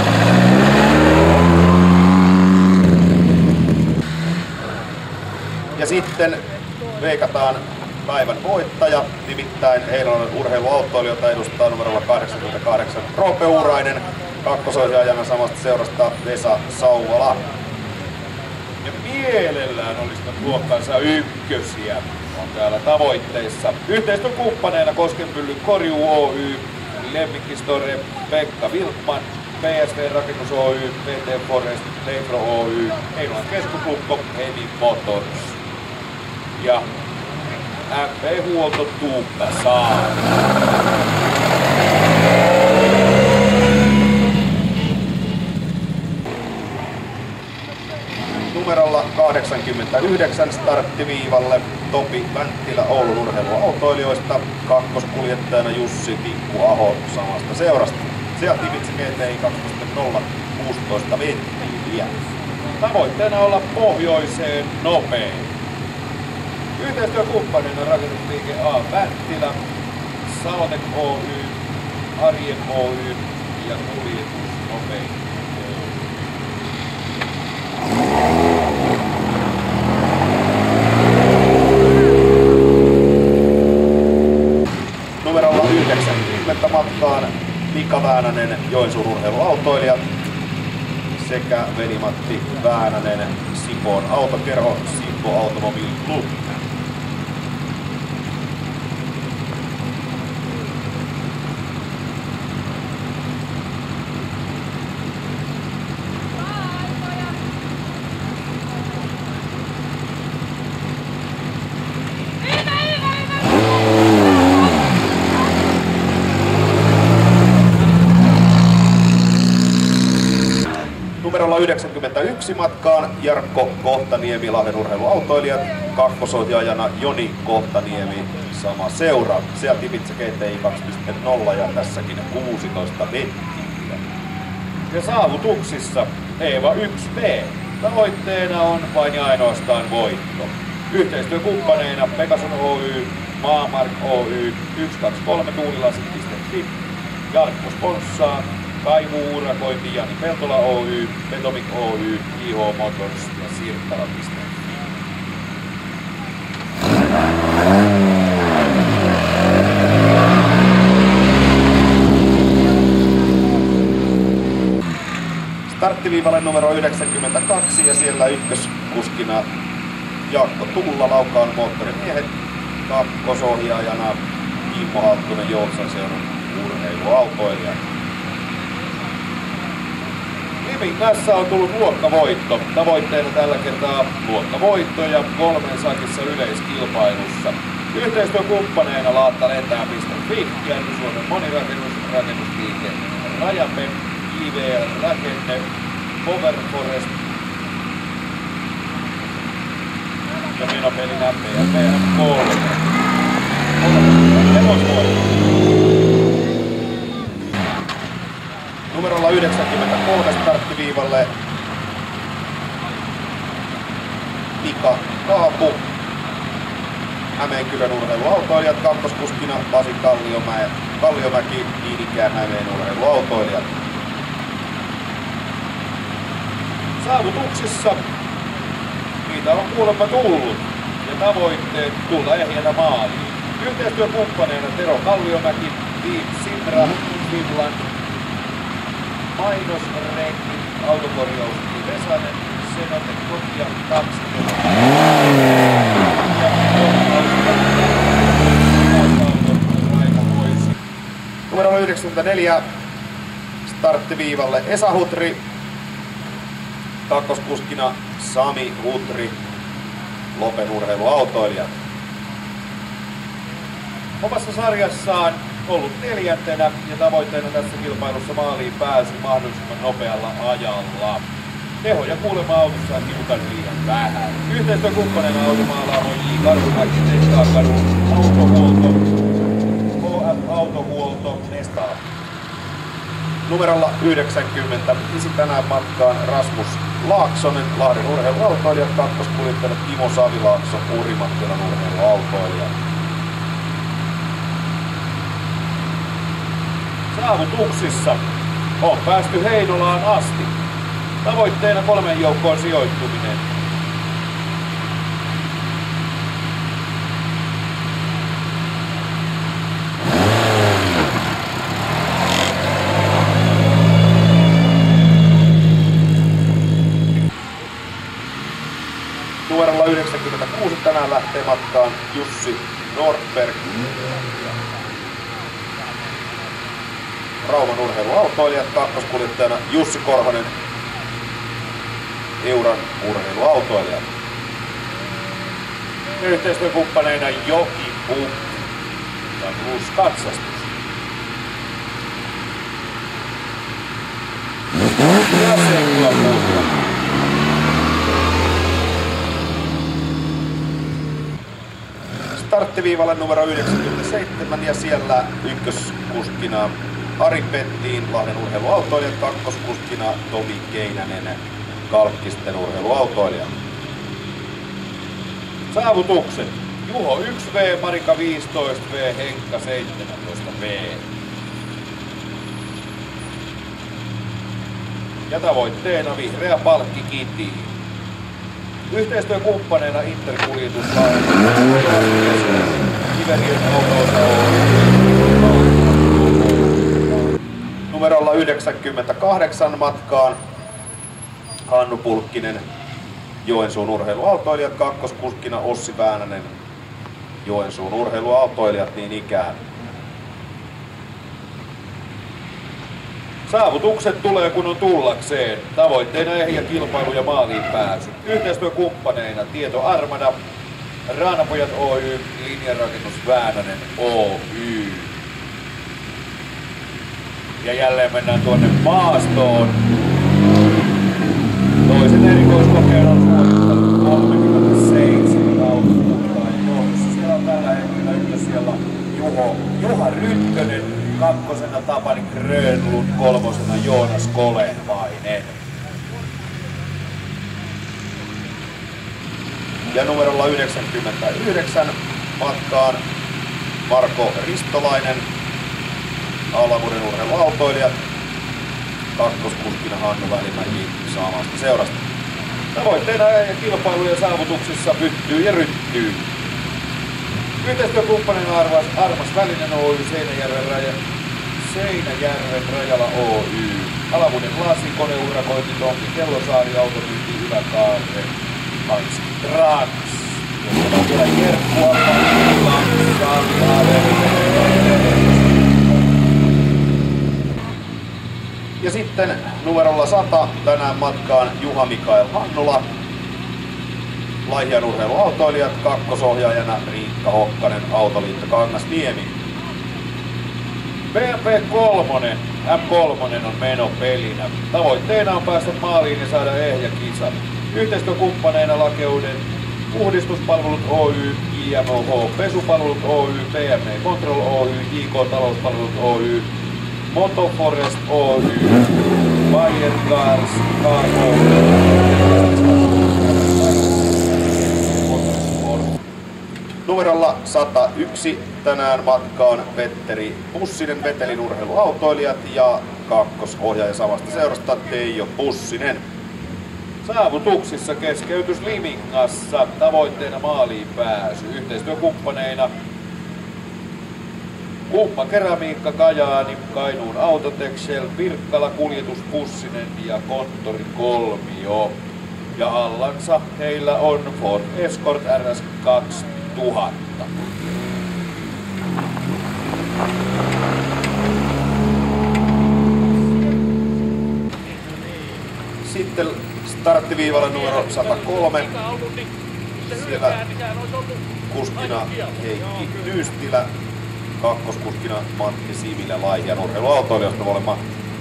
Ja sitten veikataan päivän voittaja, nimittäin Heinolan urheiluautoilijoita edustaa numerolla 88 Roope Uurainen, kakkosohjaajana samasta seurasta Vesa Sauvala. Ja mielellään olisivat luokkansa ykkösiä on täällä tavoitteissa. Yhteistyökumppaneina Koskenpyllyn Korjuu Oy, Lemmikkistore Pekka Wilkman, PSV Rakennus Oy, PT Forest, Leifro Oy, Heinolan keskuslukko, Heavy Motors ja MP-huolto Tuukka Saari. Numerolla 89 starttiviivalle Topi Vänttilä Oulun urheiluautoilijoista, kakkoskuljettajana Jussi Tikku Aho samasta seurasta. Seat Ivitsi GTI 2.0 venttiiliä. Tavoitteena olla pohjoiseen nopein. Yhteistyökumppanina rakennusliike A. Vänttilä, Salotek Oy, Arjen Oy ja kuljetus nopein. Numerolla 90 matkaan Mika Väänänen Joensuun urheiluautoilijat, sekä Veli-Matti Väänänen, Sipoon autokerho, Sippo Automobil Club. Numerolla 91 matkaan Jarkko Kohtaniemi, Lahden urheiluautoilijat, kakkosohjaajana Joni Kohtaniemi, sama seura. Sieltä Ivitse GTI 2.0 ja tässäkin 16 vettiä. Ja saavutuksissa Eeva 1B. Tavoitteena on vain ja ainoastaan voitto. Yhteistyökumppaneina Pegason Oy, Maamark Oy, 123 tuulilasit.fi, Jarkko sponssaa, Kaivu-urakointi Jani Peltola Oy, Petomik Oy, IH Motors ja Sirtala.fi. Starttiviivalle numero 92 ja siellä ykköskuskina Jaakko Tulla, Laukaan moottorimiehet, kakkosohjaajana Kimmo Halttunen, Joutsan seuran urheiluautoilija. Tässä on tullut luokkavoitto. Tavoitteena tällä kertaa luokkavoitto ja 3 sakissa yleiskilpailussa. Yhteistyökumppaneina Laatta-lentää.fi, Järvi-Suomen monirakennus, rakennusliike Rajape, JVL Rakenne, Power Forest ja menopelin PM3. Numerolla 93 starttiviivalle Mika Kaapu, Hämeenkyrön urheiluautoilijat, kakkoskuskina Pasi Kalliomäki, niin ikään Hämeen urheiluautoilijat. Saavutuksissa niitä on kuulemma tullut ja tavoitteet tulla ehjänä maaliin. Yhteistyökumppaneina Tero Kalliomäki, Team Simra, Finland, Mainosrenki, autokorjaus Vesanen, Senate Kotia, Taksi, Numero 94 starttiviivalle Esa Hutri, kakkoskuskina Sami Hutri, Lopen urheiluautoilijat. Omassa sarjassaan ollut 4. ja tavoitteena tässä kilpailussa maaliin pääsi mahdollisimman nopealla ajalla. Tehoja kuulemma autossa on hiukan liian vähän. Yhteistyökumppaneina automaalla on J. Karhumäki, Tehtaakadun, Autohuolto, HF Autohuolto, Nestaa. Numerolla 90 isi tänään matkaan Rasmus Laaksonen, Lahden urheiluautoilijat, kakkoskuljettajana Timo Savilaakso, Urimattilan urheiluautoilijat. Saavutuksissa on päästy Heinolaan asti. Tavoitteena 3 joukkoon sijoittuminen. Numerolla 96 tänään lähtee matkaan Jussi Nordberg, Rauman urheiluautoilijat, kakkoskuljettajana Jussi Korhonen, Euran urheiluautoilijat. Yhteistyökumppaneina Joki Pump ja Plus Katsastus. Ja Senkla Pump. Starttiviivalle numero 97 ja siellä ykköskuskina Ari Pettiin, Lahden urheiluautoilijat, kakkoskuskina Tomi Keinänen, Kalkkisten urheiluautoilija. Saavutukset. Juho 1V, Marika 15V, Henkka 17V. Ja tavoitteena vihreä palkki kitiin. Yhteistyökumppaneina Interkuljetus Kiverien Numerolla 98 matkaan Hannu Pulkkinen, Joensuun urheiluautoilijat, kakkoskuskina Ossi Väänänen, Joensuun urheiluautoilijat niin ikään. Saavutukset tulee kun on tullakseen. Tavoitteena ehjä kilpailu ja maaliin pääsy. Yhteistyökumppaneina Tieto Armada, Raanapojat Oy, Linjarakennus Väänänen Oy. Ja jälleen mennään tuonne maastoon. Toisen erikoiskokeen on suorittanut 37 autokuntaa johdossa. Siellä on tällä hetkellä ykkösijalla Juha Rytkönen, kakkosena Tapani Grönlund, kolmosena Joonas Kolenvainen. Ja numerolla 99 matkaan Marko Ristolainen, Alavuuden urheiluautoilijat, kakkoskuskina Hannu Välimäki samasta seurasta. Tavoitteena ja kilpailu ja saavutuksissa pyttyy ja ryttyy. Yhteistyökumppanina Armas Välinen Oy, Seinäjärven Rajala Oy, Alavuuden Lasi, koneurakointi, Tommi Kellosaari, automyynti, Yläkaarre, Hanski Trans. Jos on vielä Jerkkua, ja sitten numerolla 100 tänään matkaan Juha Mikael Hannula, Laihian urheiluautoilijat, kakkosohjaajana Riikka Hokkanen, Autoliitto Kangasniemi. BMW3, M3 on menopelinä. Tavoitteena on päästä maaliin ja saada ehjä kisa. Yhteistyökumppaneina Lakeuden Puhdistuspalvelut Oy, JMOH Pesupalvelut Oy, PME Control Oy, JK Talouspalvelut Oy, Motoforest Oy, Bayer Cars, Numerolla 101 tänään matkaan Petteri Pussinen, Vetelin urheiluautoilijat ja kakkosohjaaja samasta seurasta Teijo Pussinen. Saavutuksissa keskeytys Limingassa, tavoitteena maaliin pääsy. Yhteistyökumppaneina Kumppa Keramiikka Kajaani, Kainuun Autotexel, Pirkkala Kuljetus Pussinen ja Konttori Kolmio. Ja allansa heillä on Ford Escort RS 2000. Sitten starttiviivalla numero 103. Siellä kuskina Heikki Nyystilä, kakkoskuskina Matti Sivilä, Laihian urheiluautoilijoista molemmat.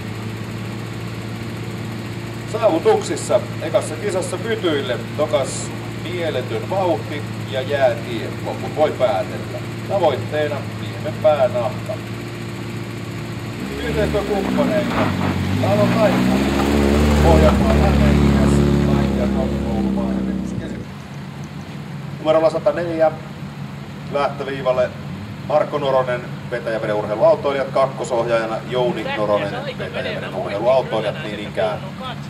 Saavutuksissa ekassa kisassa pytyille, tokas mieletön vauhti ja jäätie, loput voi päätellä. Tavoitteena Niemen päänahka. Yhteistyökumppaneina Talo Taikka, Pohjanmaan Hämeenlinnäs, Laihian Koulu Maanjärjestys. Numerolla 104 lähtöviivalle Marko Noronen, Petäjäveden urheiluautoilijat, kakkosohjaajana Jouni Noronen, Petäjäveden urheiluautoilijat niin ikään.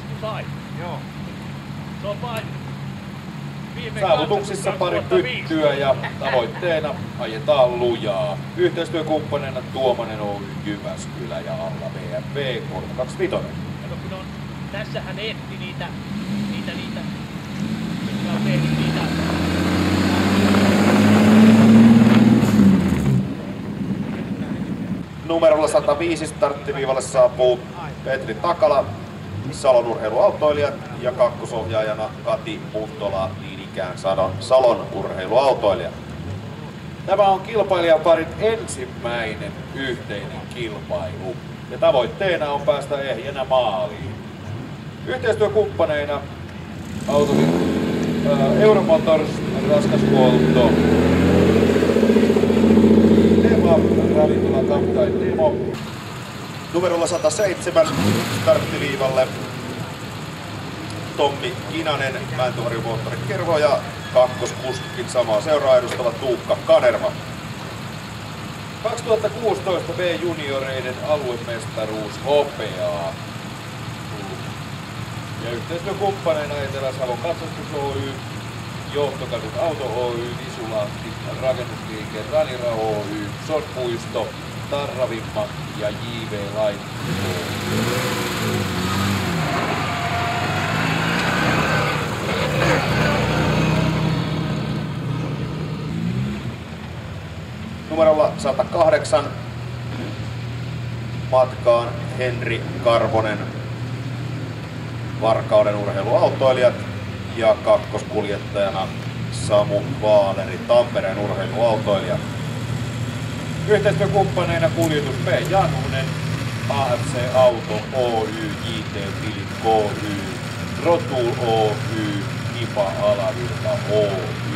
Saavutuksissa pari pyttyä ja tavoitteena ajetaan lujaa. Yhteistyökumppaneina Tuomanen Oy, Jyväskylä ja alla BMW 325. Tässähän ehti niitä, mitkä on tehnyt niitä. Numerolla 105 starttiviivalle saapuu Petri Takala, Salon urheiluautoilijat ja kakkosohjaajana Kati Muhtola, niin ikään Salon urheiluautoilijat. Tämä on kilpailijaparit ensimmäinen yhteinen kilpailu ja tavoitteena on päästä ehjänä maaliin. Yhteistyökumppaneina Euromotors, Raskashuolto, Dema, ravintola Kaptain Demo. Numerolla 107 starttiviivalle Tommi Kinanen, Mäntyharjun moottorikerho ja kakkoskuskin samaa seuraa edustava Tuukka Kanerva. 2016 B-junioreiden aluemestaruus hopeaa. Ja yhteistyökumppaneina Etelä-Savon katsastus Oy, Johtokadun Auto Oy, Visulahti, Rakennusliike Ranira Oy, Sonpuisto, Tarravimma ja J.V. Laitto. Numerolla 108 matkaan Henri Karvonen, Varkauden urheiluautoilijat, ja kakkoskuljettajana Samu Vaaleri, Tampereen urheiluautoilijat. Yhteistyökumppaneina kuljetus P. Janunen, AFC Auto Oy, JT Tilit Oy, Rotul Oy, Nipa Alavirta Oy.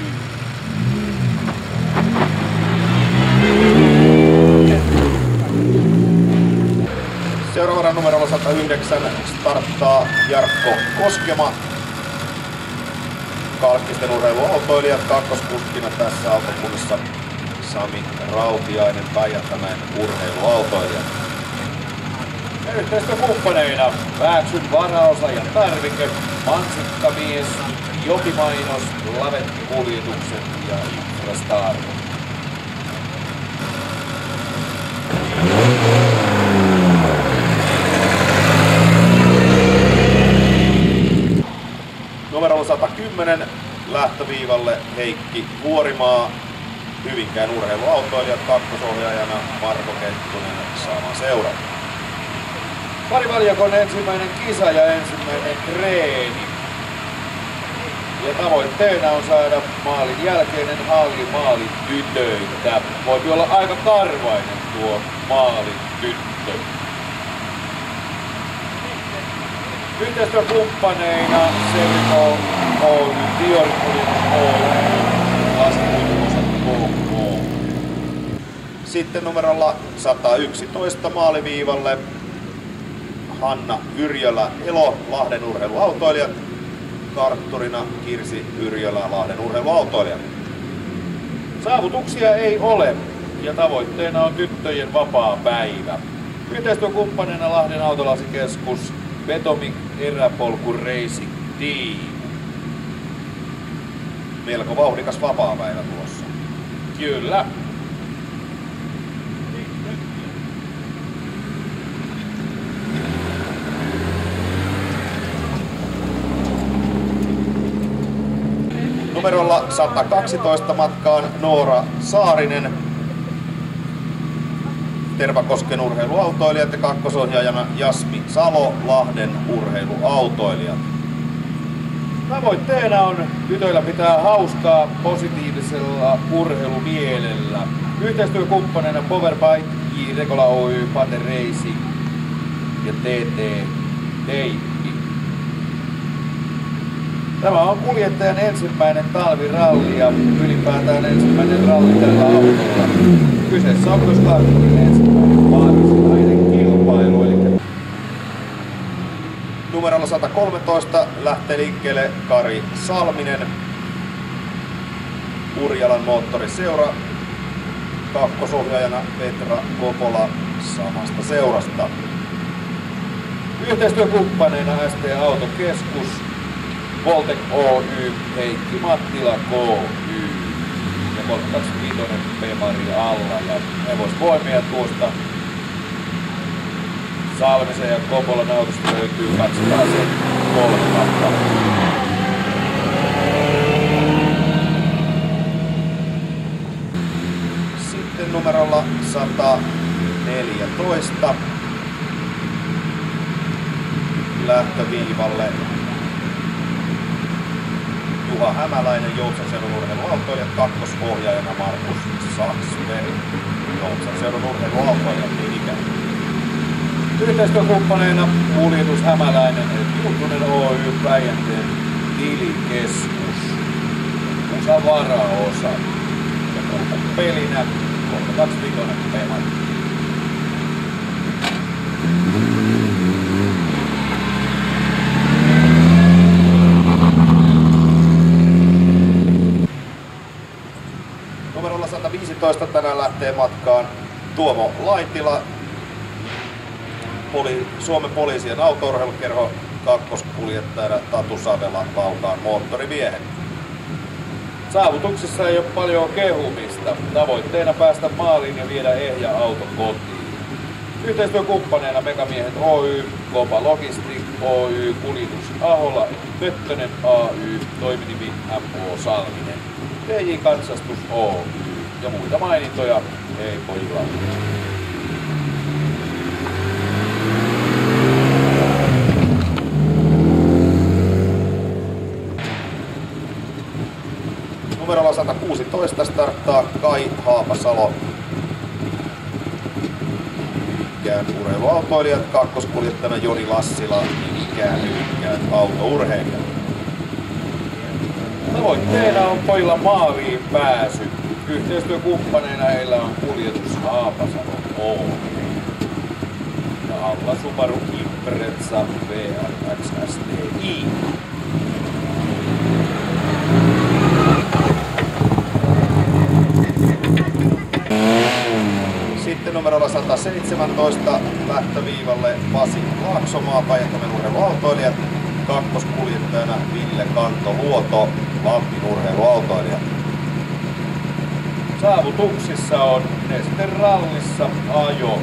Seuraavana numerolla 109 starttaa Jarkko Koskema, Kalkkisten urheiluautoilijat, kakkoskuskina tässä autokunnassa Sami Rautiainen, Päijät-Hämeen urheiluautoilijat. Ja yhteistyökumppaneina Vääksyn varaosaajan tarvike, Mansikkamies, Jokimainos, Lavetti-kuljetukset ja Infrastar. Numerolla 110 lähtöviivalle Heikki Vuorimaa, Hyvinkään urheiluautoilijat, kakkosohjaajana Marko Kettunen, sama seura. Parivaljakon ensimmäinen kisa ja ensimmäinen treeni. Ja tavoitteena on saada maalin jälkeinen halli maalin tytöitä. Voi olla aika karvainen tuo maalin tyttö. Yhteistyökumppaneina Servo Oy, Diorikuljetus Oy, laskutusosat KK. Sitten numerolla 111 maaliviivalle Hanna Yrjölä Elo, Lahden urheiluautoilijat, kartturina Kirsi Yrjölä, Lahden urheiluautoilijat. Saavutuksia ei ole ja tavoitteena on tyttöjen vapaa päivä. Yhteistyökumppaneina Lahden autolasikeskus Vetomik Eräpolku Racing Team. Melko vauhdikas vapaapäivä tulossa. Kyllä. Numerolla 112 matkaan Noora Saarinen, Tervakosken urheiluautoilijat, ja kakkosohjaajana Jasmi Salo, Lahden urheiluautoilijat. Tavoitteena on tytöillä pitää hauskaa positiivisella urheilumielellä. Yhteistyökumppaneina Powerbike, J. Rekola Oy, Pate Racing ja TT Teippi. Tämä on kuljettajan ensimmäinen talviralli ja ylipäätään ensimmäinen ralli tällä autolla. Kyseessä on myös kartturin ensimmäinen varsinainen kilpailu. Eli Numerolla 113 lähtee liikkeelle Kari Salminen, Urjalan moottoriseura, kakkosohjaajana Petra Kopola samasta seurasta. Yhteistyökumppaneina ST Autokeskus, Voltec Oy, Heikki Mattila KY ja 325 P-Mari alla. Ja hevosvoimia tuosta Salmisen ja Kopolan autosta löytyy 203 kappaletta. Sitten numerolla 114 lähtöviivalle Juha Hämäläinen, Joutsan seudun urheiluautoilijat, kakkosohjaajana Markus Saksberg, Joutsan seudun urheiluautoilijat niin ikään. Yhteistyökumppaneina kuljetus Hämäläinen, Juntunen Oy, Päijänteen tilikeskus, USA varaosa ja kulkupelinä 325 P-Mari. Numerolla 115 tänään lähtee matkaan Tuomo Laitila, Suomen poliisien autourheilukerho, kakkoskuljettajana Tatu Savela, Laukaan moottorimiehen. Saavutuksissa ei ole paljon kehumista. Tavoitteena päästä maaliin ja viedä ehjä auto kotiin. Yhteistyökumppaneina Mekamiehet Oy, Kopa Logistik Oy, Kuljetus Ahola, Töttönen AY, toiminimi M.O. Salminen, TJ Katsastus Oy. ja muita mainintoja ei pojilla. Numerolla 116 starttaa Kai Haapasalo. Hyvinkään urheiluautoilijat, kakkoskuljettajana Joni Lassila, Hyvinkään autourheilija. Tavoitteena on pojilla maaliin pääsy. Yhteistyökumppaneina heillä on kuljetus Haapasalo Oy ja alla Subaru Impreza VRX STI. Sitten numerolla 117 lähtöviivalle Pasi Laaksomaa, Päijät-Hämeen urheiluautoilijat. Kakkoskuljettajana Ville Kanto-Luoto, Lapin urheiluautoilijat. Saavutuksissa on Neste Rallissa ajo.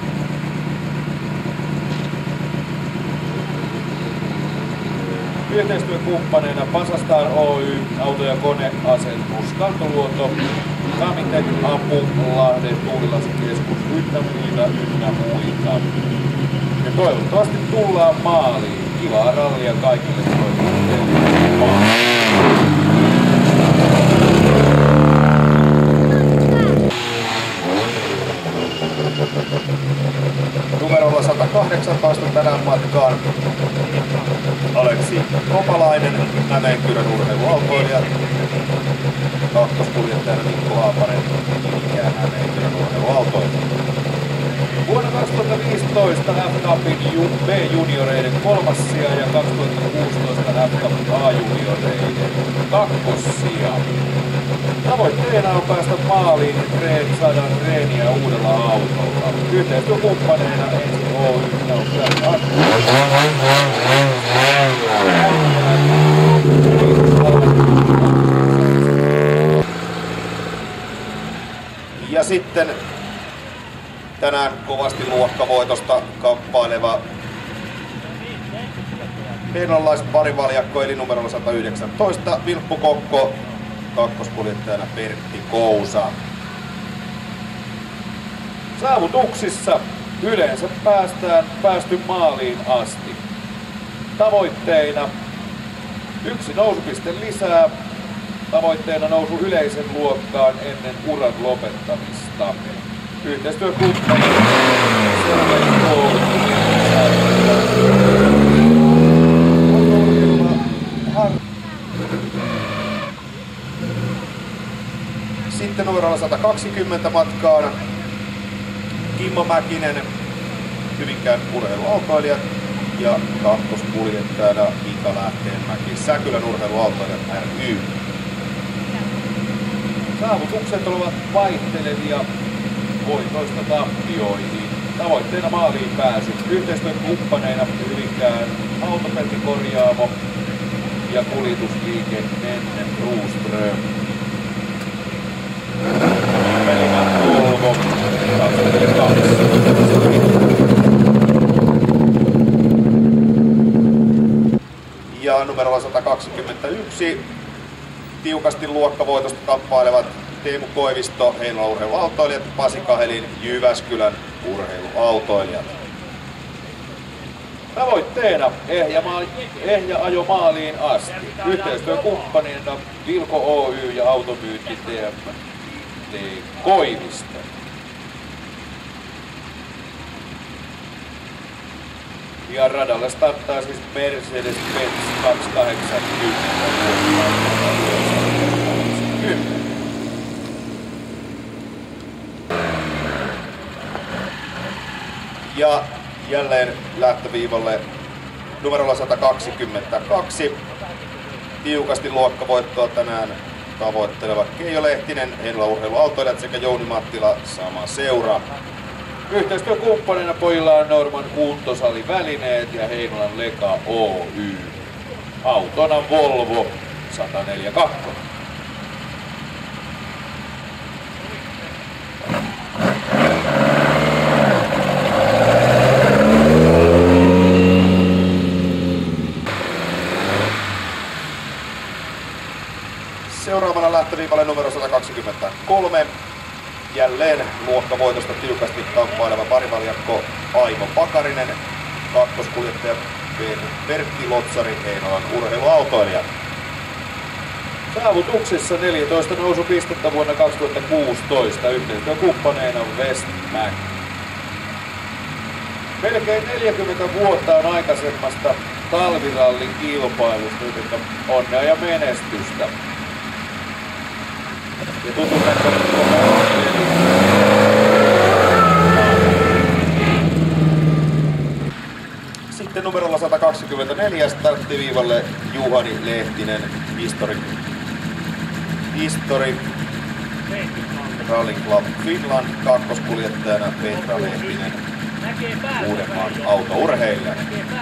Yhteistyökumppaneina Pasastar Oy, auto- ja koneasennus Kantoluoto, Kamitek, Apu, Lahden, Tuulilasikeskus, ynnä muita. Ja toivottavasti tullaan maaliin. Kivaa rallia kaikille Numerolla 118 tänään matkaan Aleksi Kopalainen, Hämeenkyrön urheiluautoilijat. Kakkoskuljettajana Mikko Haapanen, Hyvinkään Hämeenkyrön urheiluautoilijat. Vuonna 2015 F-Cupin B-junioreiden kolmassija ja 2016 F-Cupin A-junioreiden kakkossija. Tavoitteena on päästä maaliin ja saada treeniä uudella autolla. Yhteistyökumppaneina ensin Oy Ja sitten tänään kovasti luokkavoitosta kamppaileva heinolaisparivaljakko eli numerolla 119 Vilppu Kokko, kakkoskuljettajana Pertti Kousa. Saavutuksissa yleensä päästy maaliin asti. Tavoitteina 1 nousupiste lisää. Tavoitteena nousu yleisen luokkaan ennen uran lopettamista. Yhteistyökumppanit Sitten numerolla 120 matkaan Kimmo Mäkinen, Hyvinkään urheiluautoilijat ja kakkoskuljettajana Mika Lähteenmäki, Säkylän urheiluautoilijat ry. Saavutukset ovat vaihtelevia voitoista tappioihin. Tavoitteena maaliin pääsy. Yhteistyökumppaneina Hyvinkään autopeltikorjaamo ja kuljetusliike Mennen Broström. Pelinä Volvo 22. Ja numerolla 121 tiukasti luokkavoitosta kamppailevat Teemu Koivisto, Heinolan urheiluautoilijat, Pasi Kahelin, Jyväskylän urheiluautoilijat. Tavoitteena ehjä ajo maaliin asti. Yhteistyökumppanina Vilko Oy ja automyynti TMT Koivisto. Ja radalle starttaa siis Mercedes-Benz 280. Ja jälleen lähtöviivalle numerolla 122. Tiukasti luokkavoittoa tänään tavoittelevat Keijo Lehtinen, Heinolan urheiluautoilijat sekä Jouni Mattila, sama seura. Yhteistyökumppanina pojilla on Norman kuntosalivälineet ja Heinolan Lega Oy. Autona Volvo 142. Seuraavana lähtöviivalle numero 123. Jälleen luokkavoitosta tiukasti kamppaileva parivaljakko Aimo Pakarinen, kakkoskuljettaja Pertti Lotsari, Heinolan urheiluautoilija. Saavutuksissa 14 nousupistettä vuonna 2016, yhteistyökumppaneina Westmac. Melkein 40 vuotta on aikaisemmasta talvirallin kilpailusta, joten onnea ja menestystä. Ja tutun Sitten numerolla 124 starttiviivalle Juhani Lehtinen, Historic Rally Club Finland, kakkoskuljettajana Petra Lehtinen, Uudenmaan autourheilija.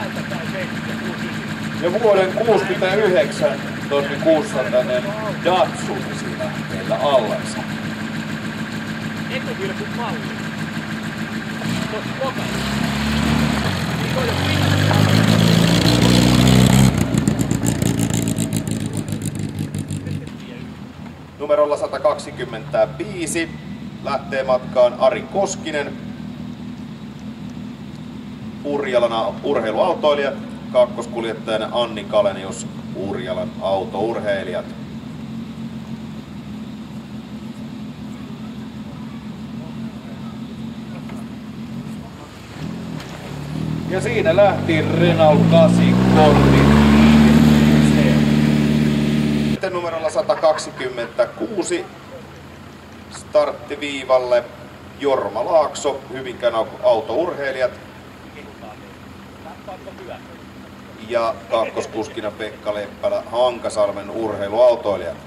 Ja vuoden 69 1600 Datsun siinä meillä allansa. Ekovilkun malli. Tuossa pokalla. Numerolla 125 lähtee matkaan Ari Koskinen, Urjalan urheiluautoilijat, kakkoskuljettajana Anni Kalenius, Urjalan autourheilijat. Ja siinä lähti Renault 8 kortti. Sitten numerolla 126 starttiviivalle Jorma Laakso, Hyvinkään autourheilijat. Ja kakkoskuskina Pekka Leppälä, Hankasalmen urheiluautoilijat.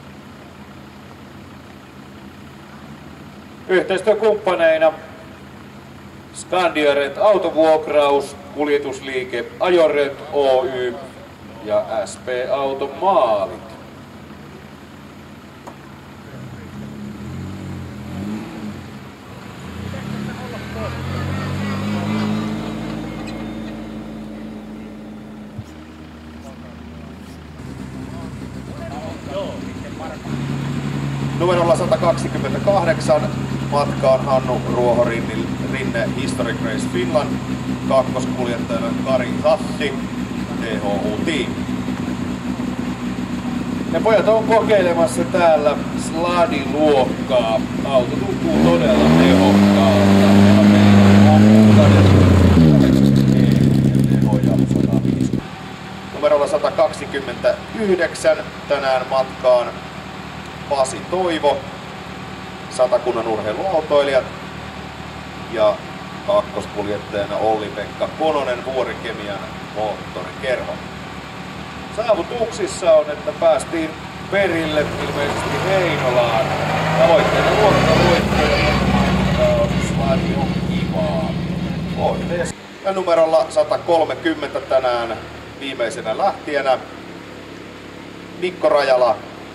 Yhteistyökumppaneina Scandiaret autovuokraus, kuljetusliike Ajoret Oy ja SP Auto Maalit. Numerolla 128 matkaan Hannu Ruoho-Rinne Historic Race Finland, kakkoskuljettajana Kari Hassi, THU Team. Ja pojat on kokeilemassa täällä sladiluokkaa. Auto tuntuu todella tehokkaalta. Numerolla 129 tänään matkaan Pasi Toivo, Satakunnan urheiluautoilijat ja kakkoskuljettajana Olli-Pekka Kononen, Vuorikemian moottorikerho. Saavutuksissa on, että päästiin perille ilmeisesti Heinolaan. Tavoitteena luokkavoittoja, on sladi on kivaa. Ja numerolla 130 tänään viimeisenä lähtijänä Mikko Rajala,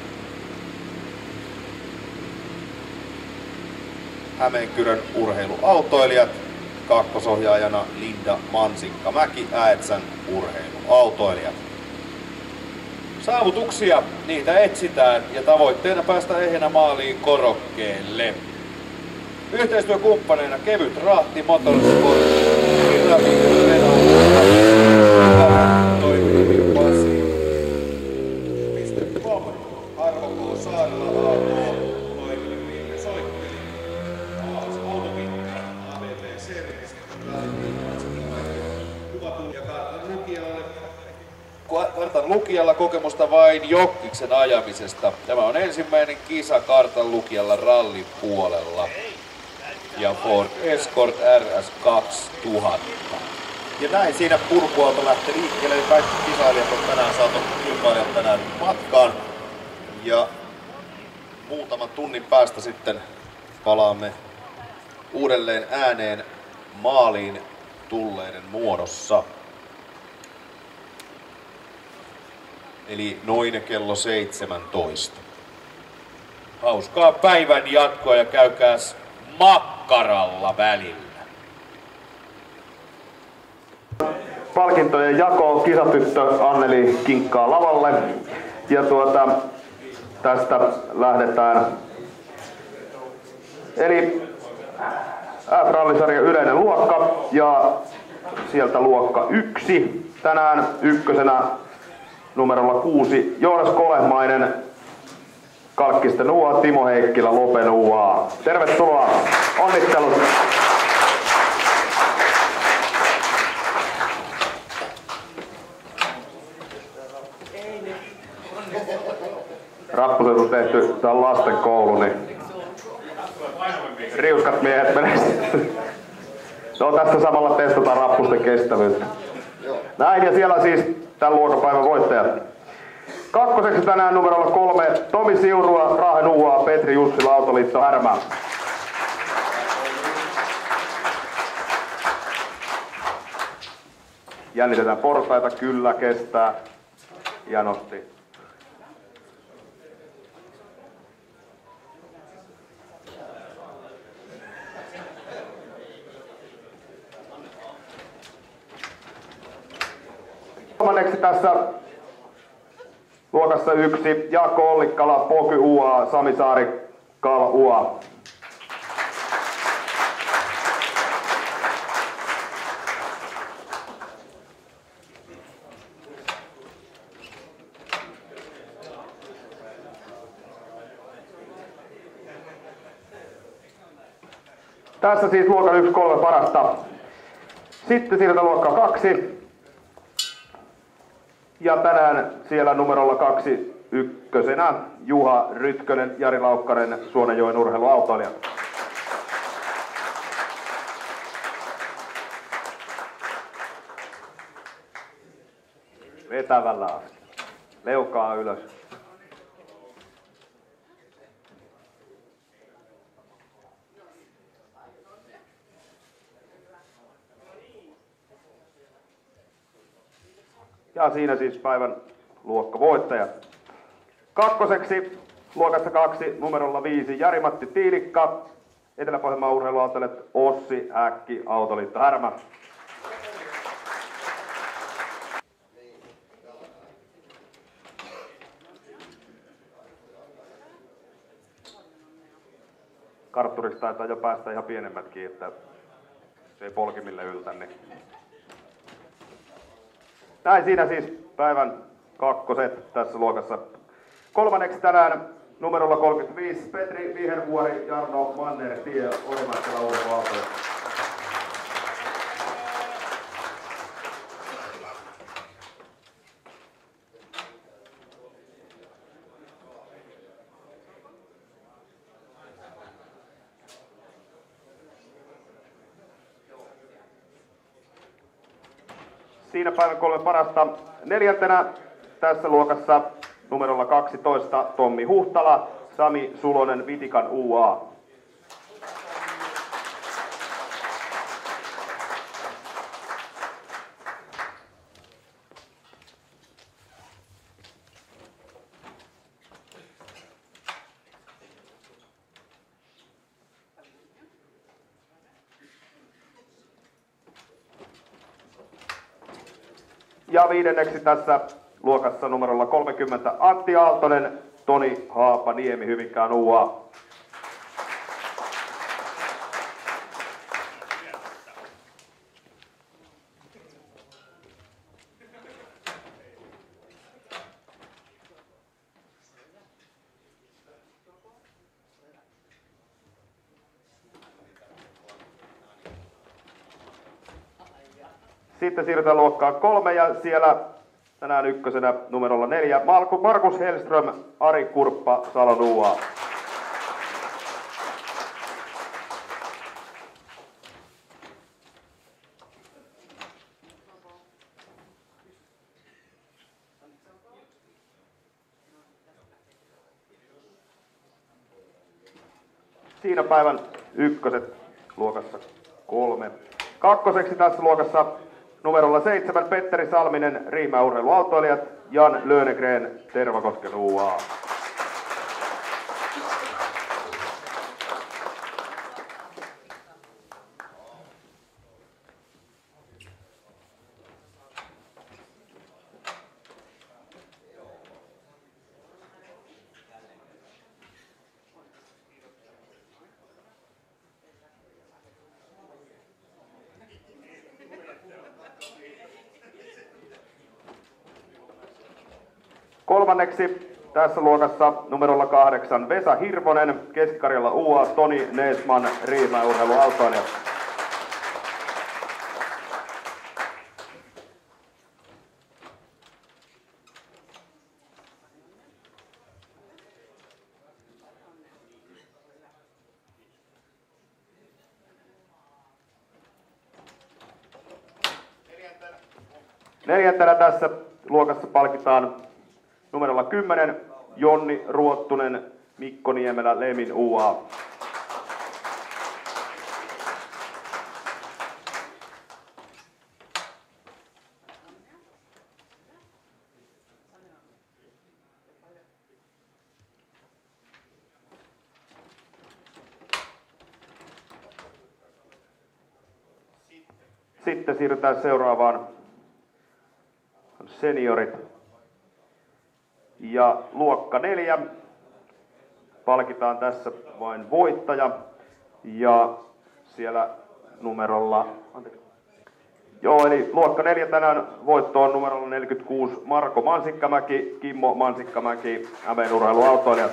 Hämeenkyrön urheiluautoilijat, kakkosohjaajana Linda Mansikka-Mäki, Äetsän urheiluautoilijat. Saavutuksia, niitä etsitään ja tavoitteena päästä ehjänä maaliin korokkeelle. Yhteistyökumppaneina Kevyt Rahti, Motorsport, Pyramid, Renault, toimii Pasi. .com, Arvo K. Saarela, Aalto, toimii Ville Soikkeli, Aas Automitta, ABB Service, Kuvatun ja Kartan lukijalle. Kartan lukijalla kokemusta vain Jokkiksen ajamisesta. Tämä on ensimmäinen kisa Kartan lukijalla rallipuolella. Ja Ford Escort RS 2000. Ja näin siinä purkuauto lähti liikkeelle. Kaikki kisailijat on tänään saatu kilpailijat tänään matkaan. Ja muutaman tunnin päästä sitten palaamme uudelleen ääneen maaliin tulleiden muodossa. Eli noin kello 17. Hauskaa päivän jatkoa ja käykääs makkaralla välillä. Palkintojen jako, kisatyttö Anneli kinkkaa lavalle. Ja tästä lähdetään Eli F-rallisarjan yleinen luokka ja sieltä luokka 1. Tänään ykkösenä numerolla 6 Joonas Kolehmainen, Kalkkisten UA, Timo Heikkilä, Lopen UA. Tervetuloa, onnittelut! Rappuset on tehty, tää on lasten koulu, niin riuskat miehet menee. No tästä samalla testataan rappusten kestävyyttä. Näin, ja siellä siis tämän luokapäivän voittajat. Kakkoseksi tänään numerolla 3 Tomi Siurua, Raahen UA, Petri Jussila, Autoliitto Härmää. Jännitetään portaita, kyllä kestää. Hienosti. Kolmanneksi tässä luokassa 1 Jaakko Ollikkala, Poky UA, Sami Saari, Kala UA. Tässä siis luokan 1 3 parasta. Sitten siirrytään luokkaan 2. Ja tänään siellä numerolla 2 ykkösenä Juha Rytkönen, Jari Laukkanen, Suonenjoen urheiluautoilijat. Vetävällä asti. Leukaa ylös. Ja siinä siis päivän luokkavoittajat. Kakkoseksi luokassa 2 numerolla 5 Jari-Matti Tiilikka, Etelä-Pohjanmaan urheiluautoilijat Ossi Häkki, Autoliitto Härmä. Kartturista taitaa jo päästä ihan pienemmätkin, että se ei polkimille yltä. Niin. Näin siinä siis päivän kakkoset tässä luokassa. Kolmanneksi tänään numerolla 35 Petri Vihervuori, Jarno Mannertie, Orimattila urheiluautoilijat. Siinä päivän 3 parasta. Neljäntenä tässä luokassa numerolla 12 Tommi Huhtala, Sami Sulonen, Vitikan UA. Ja viidenneksi tässä luokassa numerolla 30 Antti Aaltonen, Toni Haapaniemi, Hyvinkään UA. Sitten siirrytään luokkaan 3 ja siellä tänään ykkösenä numerolla 4 Markus Hellström, Ari Kurppa, Salon UA. Siinä päivän ykköset luokassa 3. Kakkoseksi tässä luokassa numerolla 7 Petteri Salminen, Riihimäen urheiluautoilijat, Jan Löönegren, Tervakosken UA. Kolmanneksi tässä luokassa numerolla 8 Vesa Hirvonen, Keski-Karjala UA, Toni Neesman, Riihimäen urheiluautoilija. Neljäntenä tässä luokassa palkitaan numerolla 10 Jonni Ruottunen, Mikko Niemelä, Lemin UA. Sitten siirrytään seuraavaan seniorit. Ja luokka 4 palkitaan tässä vain voittaja. Ja siellä numerolla... eli luokka 4 tänään voitto on numerolla 46 Marko Mansikkamäki, Kimmo Mansikkamäki, Hämeen urheiluautoilijat.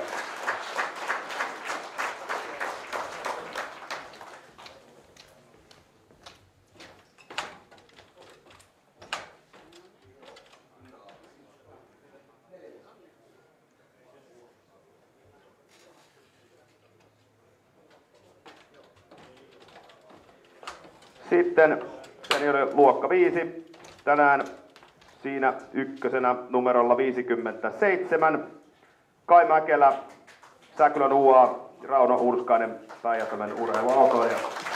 Sitten seniori luokka 5. Tänään siinä ykkösenä numerolla 57 Kai Mäkelä, Säkylän UA, Rauno Urskainen, Päijät-Hämeen urheiluautoilija.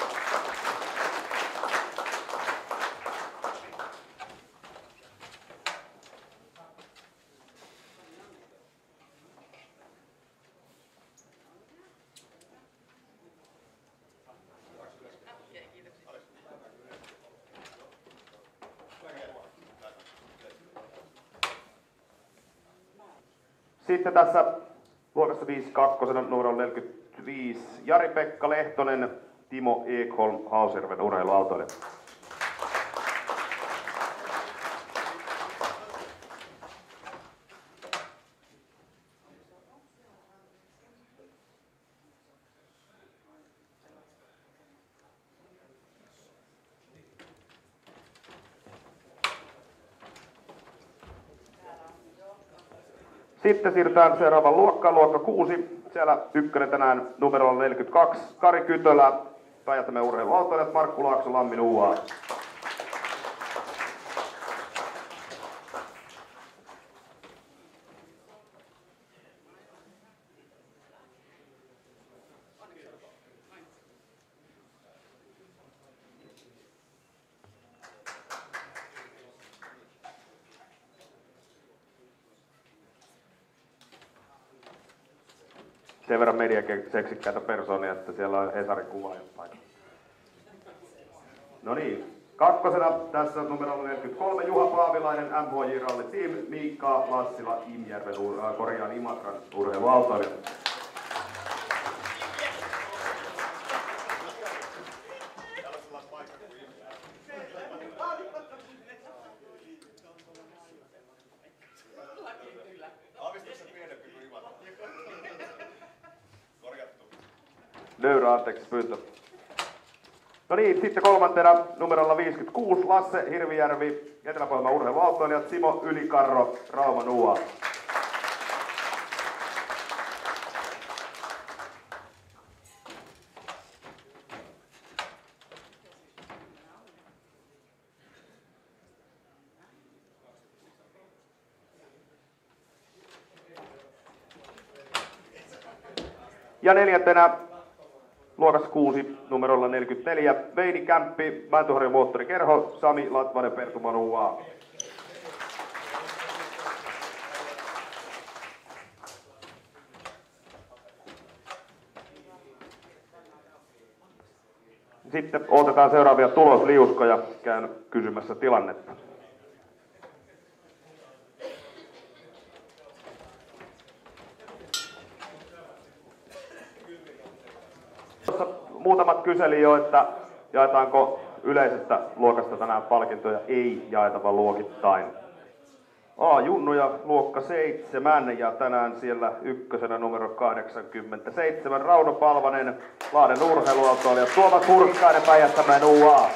Sitten tässä luokassa 5-2 numero 45 Jari-Pekka Lehtonen, Timo Ekholm, Hausjärven urheiluautoilija. Sitten siirrytään seuraavaan luokkaan, luokka 6. Siellä ykkönen tänään numerolla 42, Kari Kytölä, Päijät-Hämeen urheiluautoilijat, Markku Laakso, Lammin UA. Sen verran mediaseksikkäitä persoonia, että siellä on Hesarin kuvaajat paikalla. No niin, kakkosena tässä numerolla 43 Juha Paavilainen, MHJ Rally Team, Miikka Lassila, Imatran urheiluautoilija. Nöyrä anteeksi pyyntö. No niin, sitten kolmantena numerolla 56 Lasse Hirvijärvi, Etelä-Pohjanmaan urheiluautoilijat, Simo Ylikarro, Rauman UA. Ja neljäntenä luokassa 6 numerolla 44 Veini Kämppi, Mäntyharjun moottorikerho, Sami Latvanen, Pertuman UA. Sitten otetaan seuraavia tulosliuskoja, käyn kysymässä tilannetta. Muutamat kyseli jo, että jaetaanko yleisestä luokasta tänään palkintoja. Ei jaeta, vaan luokittain. A-junnuja luokka 7 ja tänään siellä ykkösenä numero 87 Rauno Palvanen, Lahden urheiluautoilija, Tuomas Hurskainen, Päijät-Hämeen UA.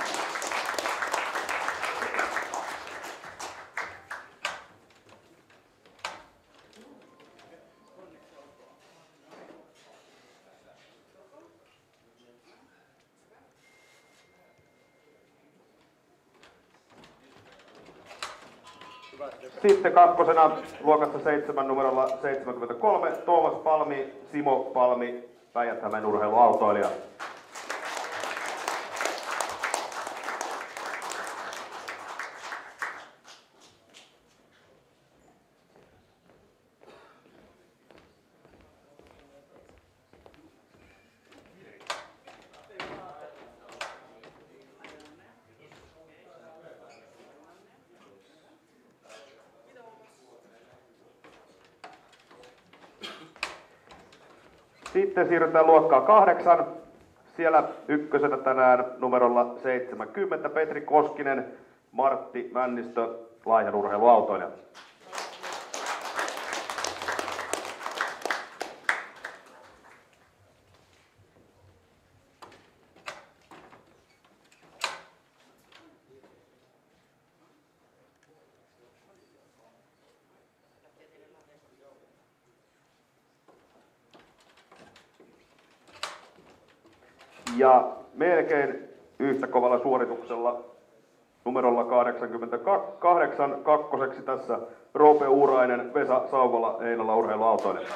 Sitten kakkosena luokassa 7 numerolla 73 Tuomas Palmi, Simo Palmi, Päijät-Hämeen urheiluautoilija. Sitten siirrytään luokkaan 8. Siellä ykkösenä tänään numerolla 70 Petri Koskinen, Martti Männistö, Laihan urheiluautoilija. Ja melkein yhtä kovalla suorituksella numerolla 88 kakkoseksi tässä Roope Uurainen, Vesa Sauvola, Heinola urheiluautoilija.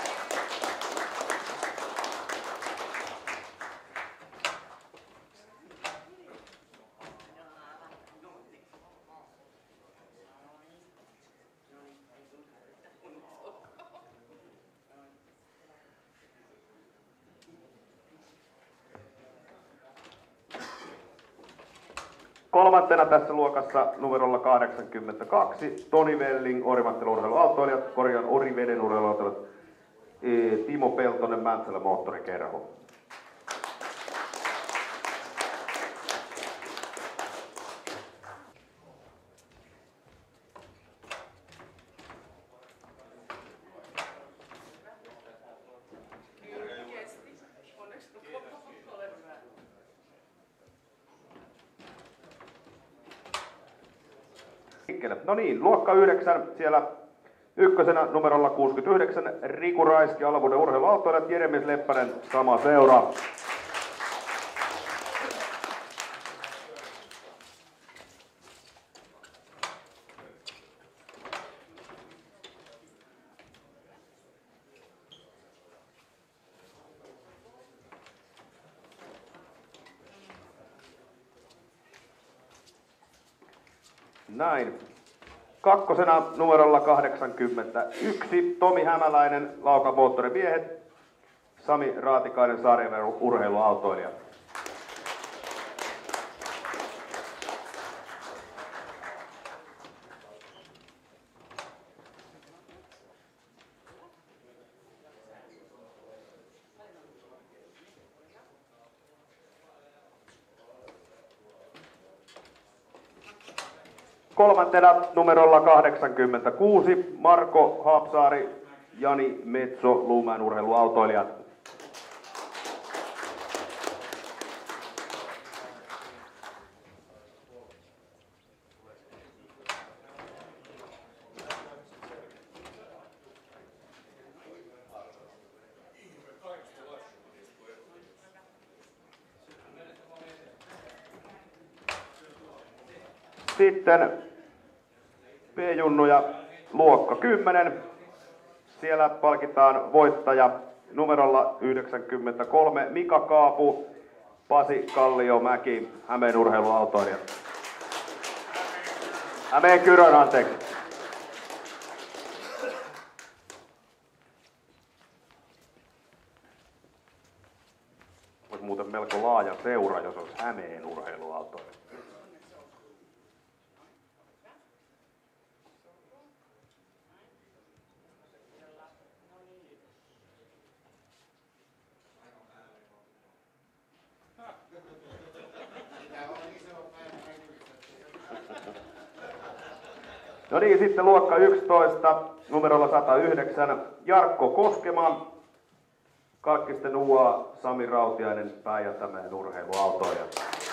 Kolmantena tässä luokassa numerolla 82 Toni Velling, Orimattilan urheiluautoilijat, Oriveden urheiluautoilijat, Timo Peltonen, Mäntsälä moottorikerho. No niin, luokka 9, siellä ykkösenä numerolla 69 Riku Raiski, Alavuuden urheiluautoilijat, Jeremies Leppänen, sama seura. Näin. Kakkosena numerolla 81 Tomi Hämäläinen, Laukan moottorimiehet, Sami Raatikainen, Saarijärven urheiluautoilija. Kolmantena numerolla 86 Marko Haapsaari, Jani Metso, Luumäen urheiluautoilijat. Sitten B-junnuja luokka 10. Siellä palkitaan voittaja numerolla 93 Mika Kaapu, Pasi Kalliomäki, Hämeen urheiluautoilija. Hämeen Kyrön, anteeksi. Olisi muuten melko laaja seura, jos olisi Hämeen urheiluautoilija. No niin, sitten luokka 11, numerolla 109, Jarkko Koskema, Kalkkisten UA, Sami Rautiainen, Päijät-Hämeen urheiluautoilija.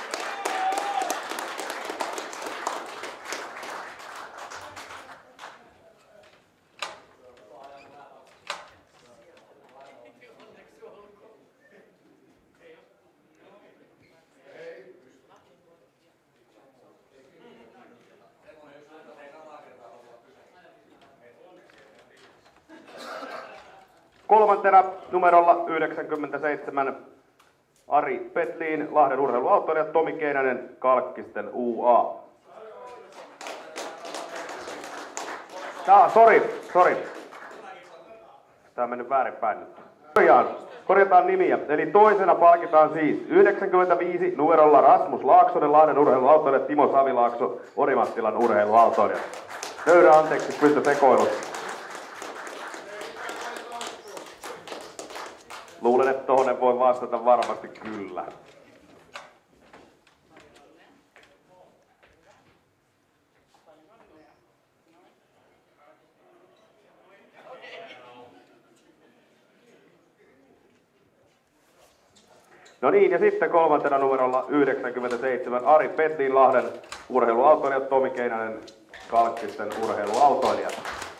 Kolmantena numerolla 97 Ari Petliin, Lahden urheiluautoilija, Tomi Keinänen, Kalkkisten UA. Sori. Tää on mennyt väärinpäin nyt. Korjataan nimiä. Eli toisena palkitaan siis 95 numerolla Rasmus Laaksonen, Lahden urheiluautoilija, Timo Savilaakso, Orimattilan urheiluautoilija. Löydä anteeksi pyyntösekoilut. Luulen, että tohon voi vastata varmasti kyllä. No niin, ja sitten kolmantena numerolla 97 Ari Petliin, Lahden urheiluautoilija, Tomi Keinänen, Kalkkisten urheiluautoilija.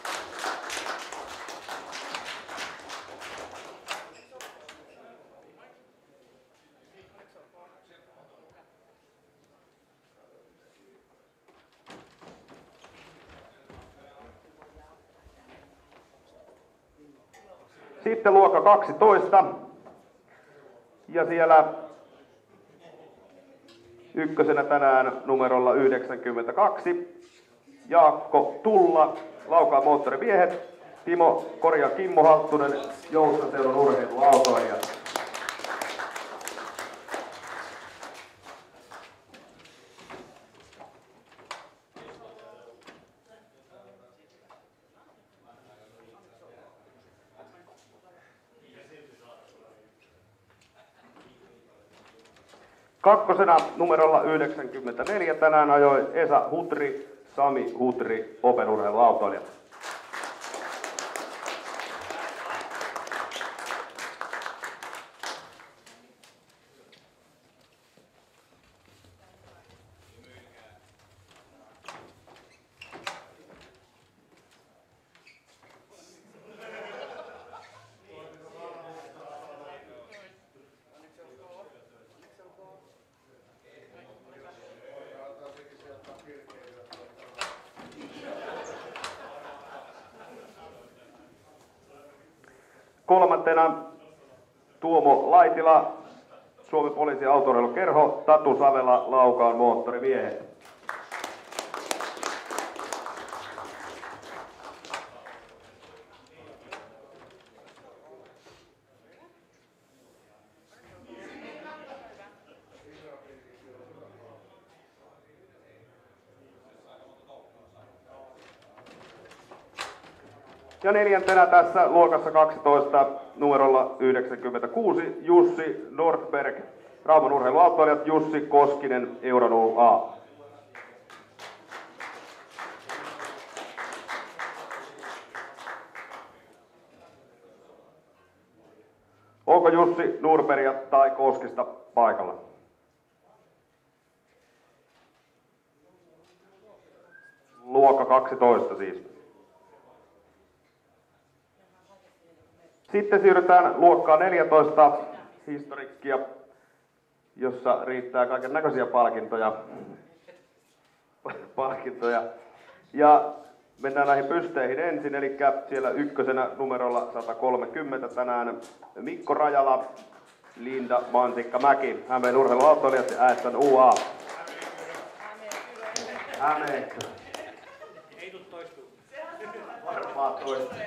Sitten luokka 12. Ja siellä ykkösenä tänään numerolla 92 Jaakko Tulla, Laukaan moottorimiehet, Kimmo Halttunen, Joustaseuran urheiluautoilija. Kakkosena numerolla 94 tänään ajoi Esa Hutri, Sami Hutri, Open urheiluautoilija. Kolmantena Tuomo Laitila, Suomen poliisin autoreilukerho, Tatu Savela, Laukaan moottorimiehet. Ja neljäntenä tässä luokassa 12 numerolla 96 Jussi Nordberg, Rauman urheiluautoilijat, Jussi Koskinen, Euron A. Onko Jussi Nordbergia tai Koskista paikalla? Luokka 12 siis. Sitten siirrytään luokkaan 14, historiikkia, jossa riittää kaiken näköisiä palkintoja. Ja mennään näihin pysteihin ensin, eli siellä ykkösenä numerolla 130 tänään Mikko Rajala, Linda Mansikka-Mäki, Hämeen urheiluautoilijat ja Ässän UA. Hämeen. Ei tuu toistuu. Varmaan toistuu.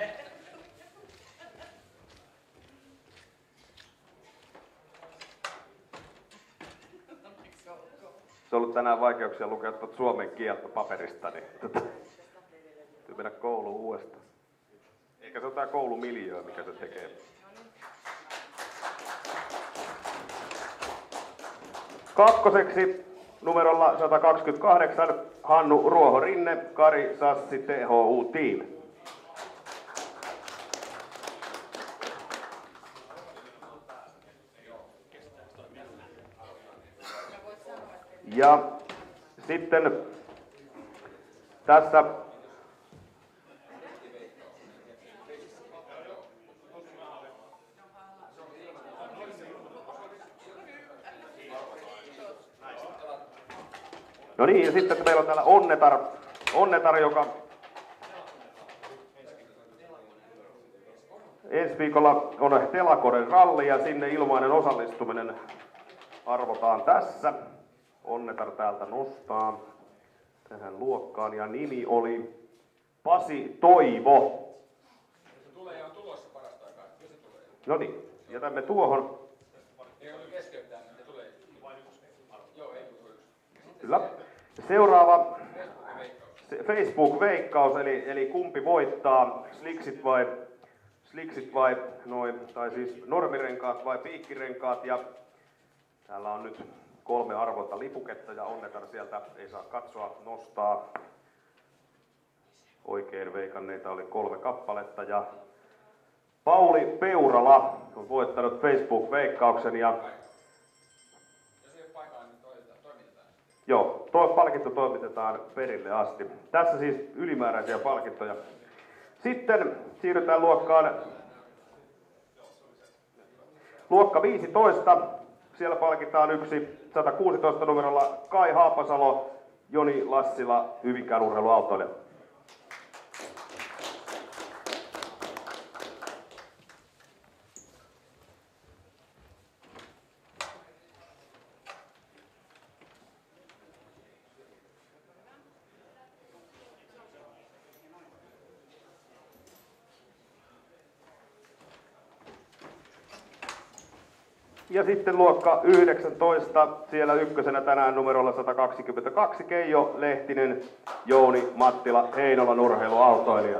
Se on ollut tänään vaikeuksia lukea suomen kieltä paperista, niin täytyy mennä kouluun uudestaan. Eikä se ole tää koulumiljöö, mikä se tekee. Kakkoseksi numerolla 128 Hannu Ruoho-Rinne, Kari Sassi, THU Team. Ja sitten tässä no niin, ja sitten meillä on täällä Onnetar, joka ensi viikolla on Telakoden ralli ja sinne ilmainen osallistuminen arvotaan tässä. Onnetar täältä nostaa tähän luokkaan ja nimi oli Pasi Toivo. Se tulee ja on tulossa parasta aikaa. Kyllä se tulee. No niin, jätämme tuohon. Ei ole keskeyttää, niin se tulee. Joo, ei tule yksi. Kyllä. Seuraava Facebook-veikkaus, eli kumpi voittaa, sliksit vai noin, tai siis normirenkaat vai piikkirenkaat, ja täällä on nyt 3 arvonta lipuketta ja Onnetar sieltä ei saa katsoa, nostaa. Oikein veikanneita oli 3 kappaletta ja Pauli Peurala on voittanut Facebook-veikkauksen ja Jos ei ole paikalla, niin toimitetaan. joo, tuo palkinto toimitetaan perille asti. Tässä siis ylimääräisiä palkintoja. Sitten siirrytään luokka 15. Siellä palkitaan yksi 116 numerolla Kai Haapasalo, Joni Lassila, Hyvinkään urheiluautoilija. Ja sitten luokka 19, siellä ykkösenä tänään numerolla 122 Keijo Lehtinen, Jouni Mattila, Heinolan urheiluautoilija.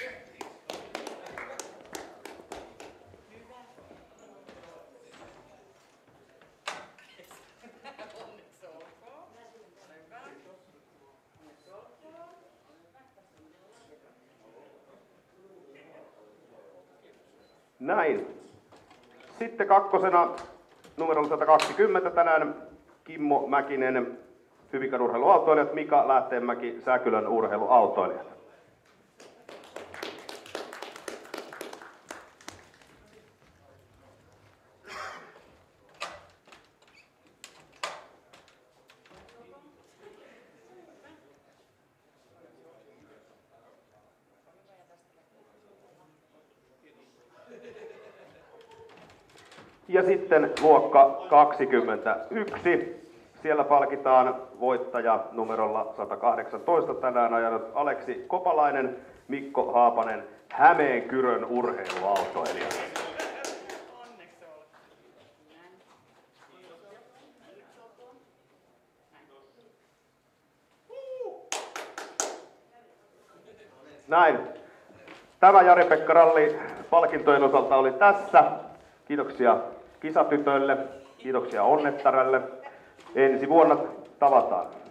Näin. Sitten kakkosena numerolla 120 tänään Kimmo Mäkinen, Hyvinkään urheiluautoilijat, Mika Lähteenmäki, Säkylän urheiluautoilijat. Ja sitten luokka 21. Siellä palkitaan voittaja numerolla 118 tänään ajanut Aleksi Kopalainen, Mikko Haapanen, Hämeenkyrön urheiluautoilija. Näin. Tämä Jari-Pekka Ralli palkintojen osalta oli tässä. Kiitoksia kisatytöille, kiitoksia Onnettarelle. Ensi vuonna tavataan.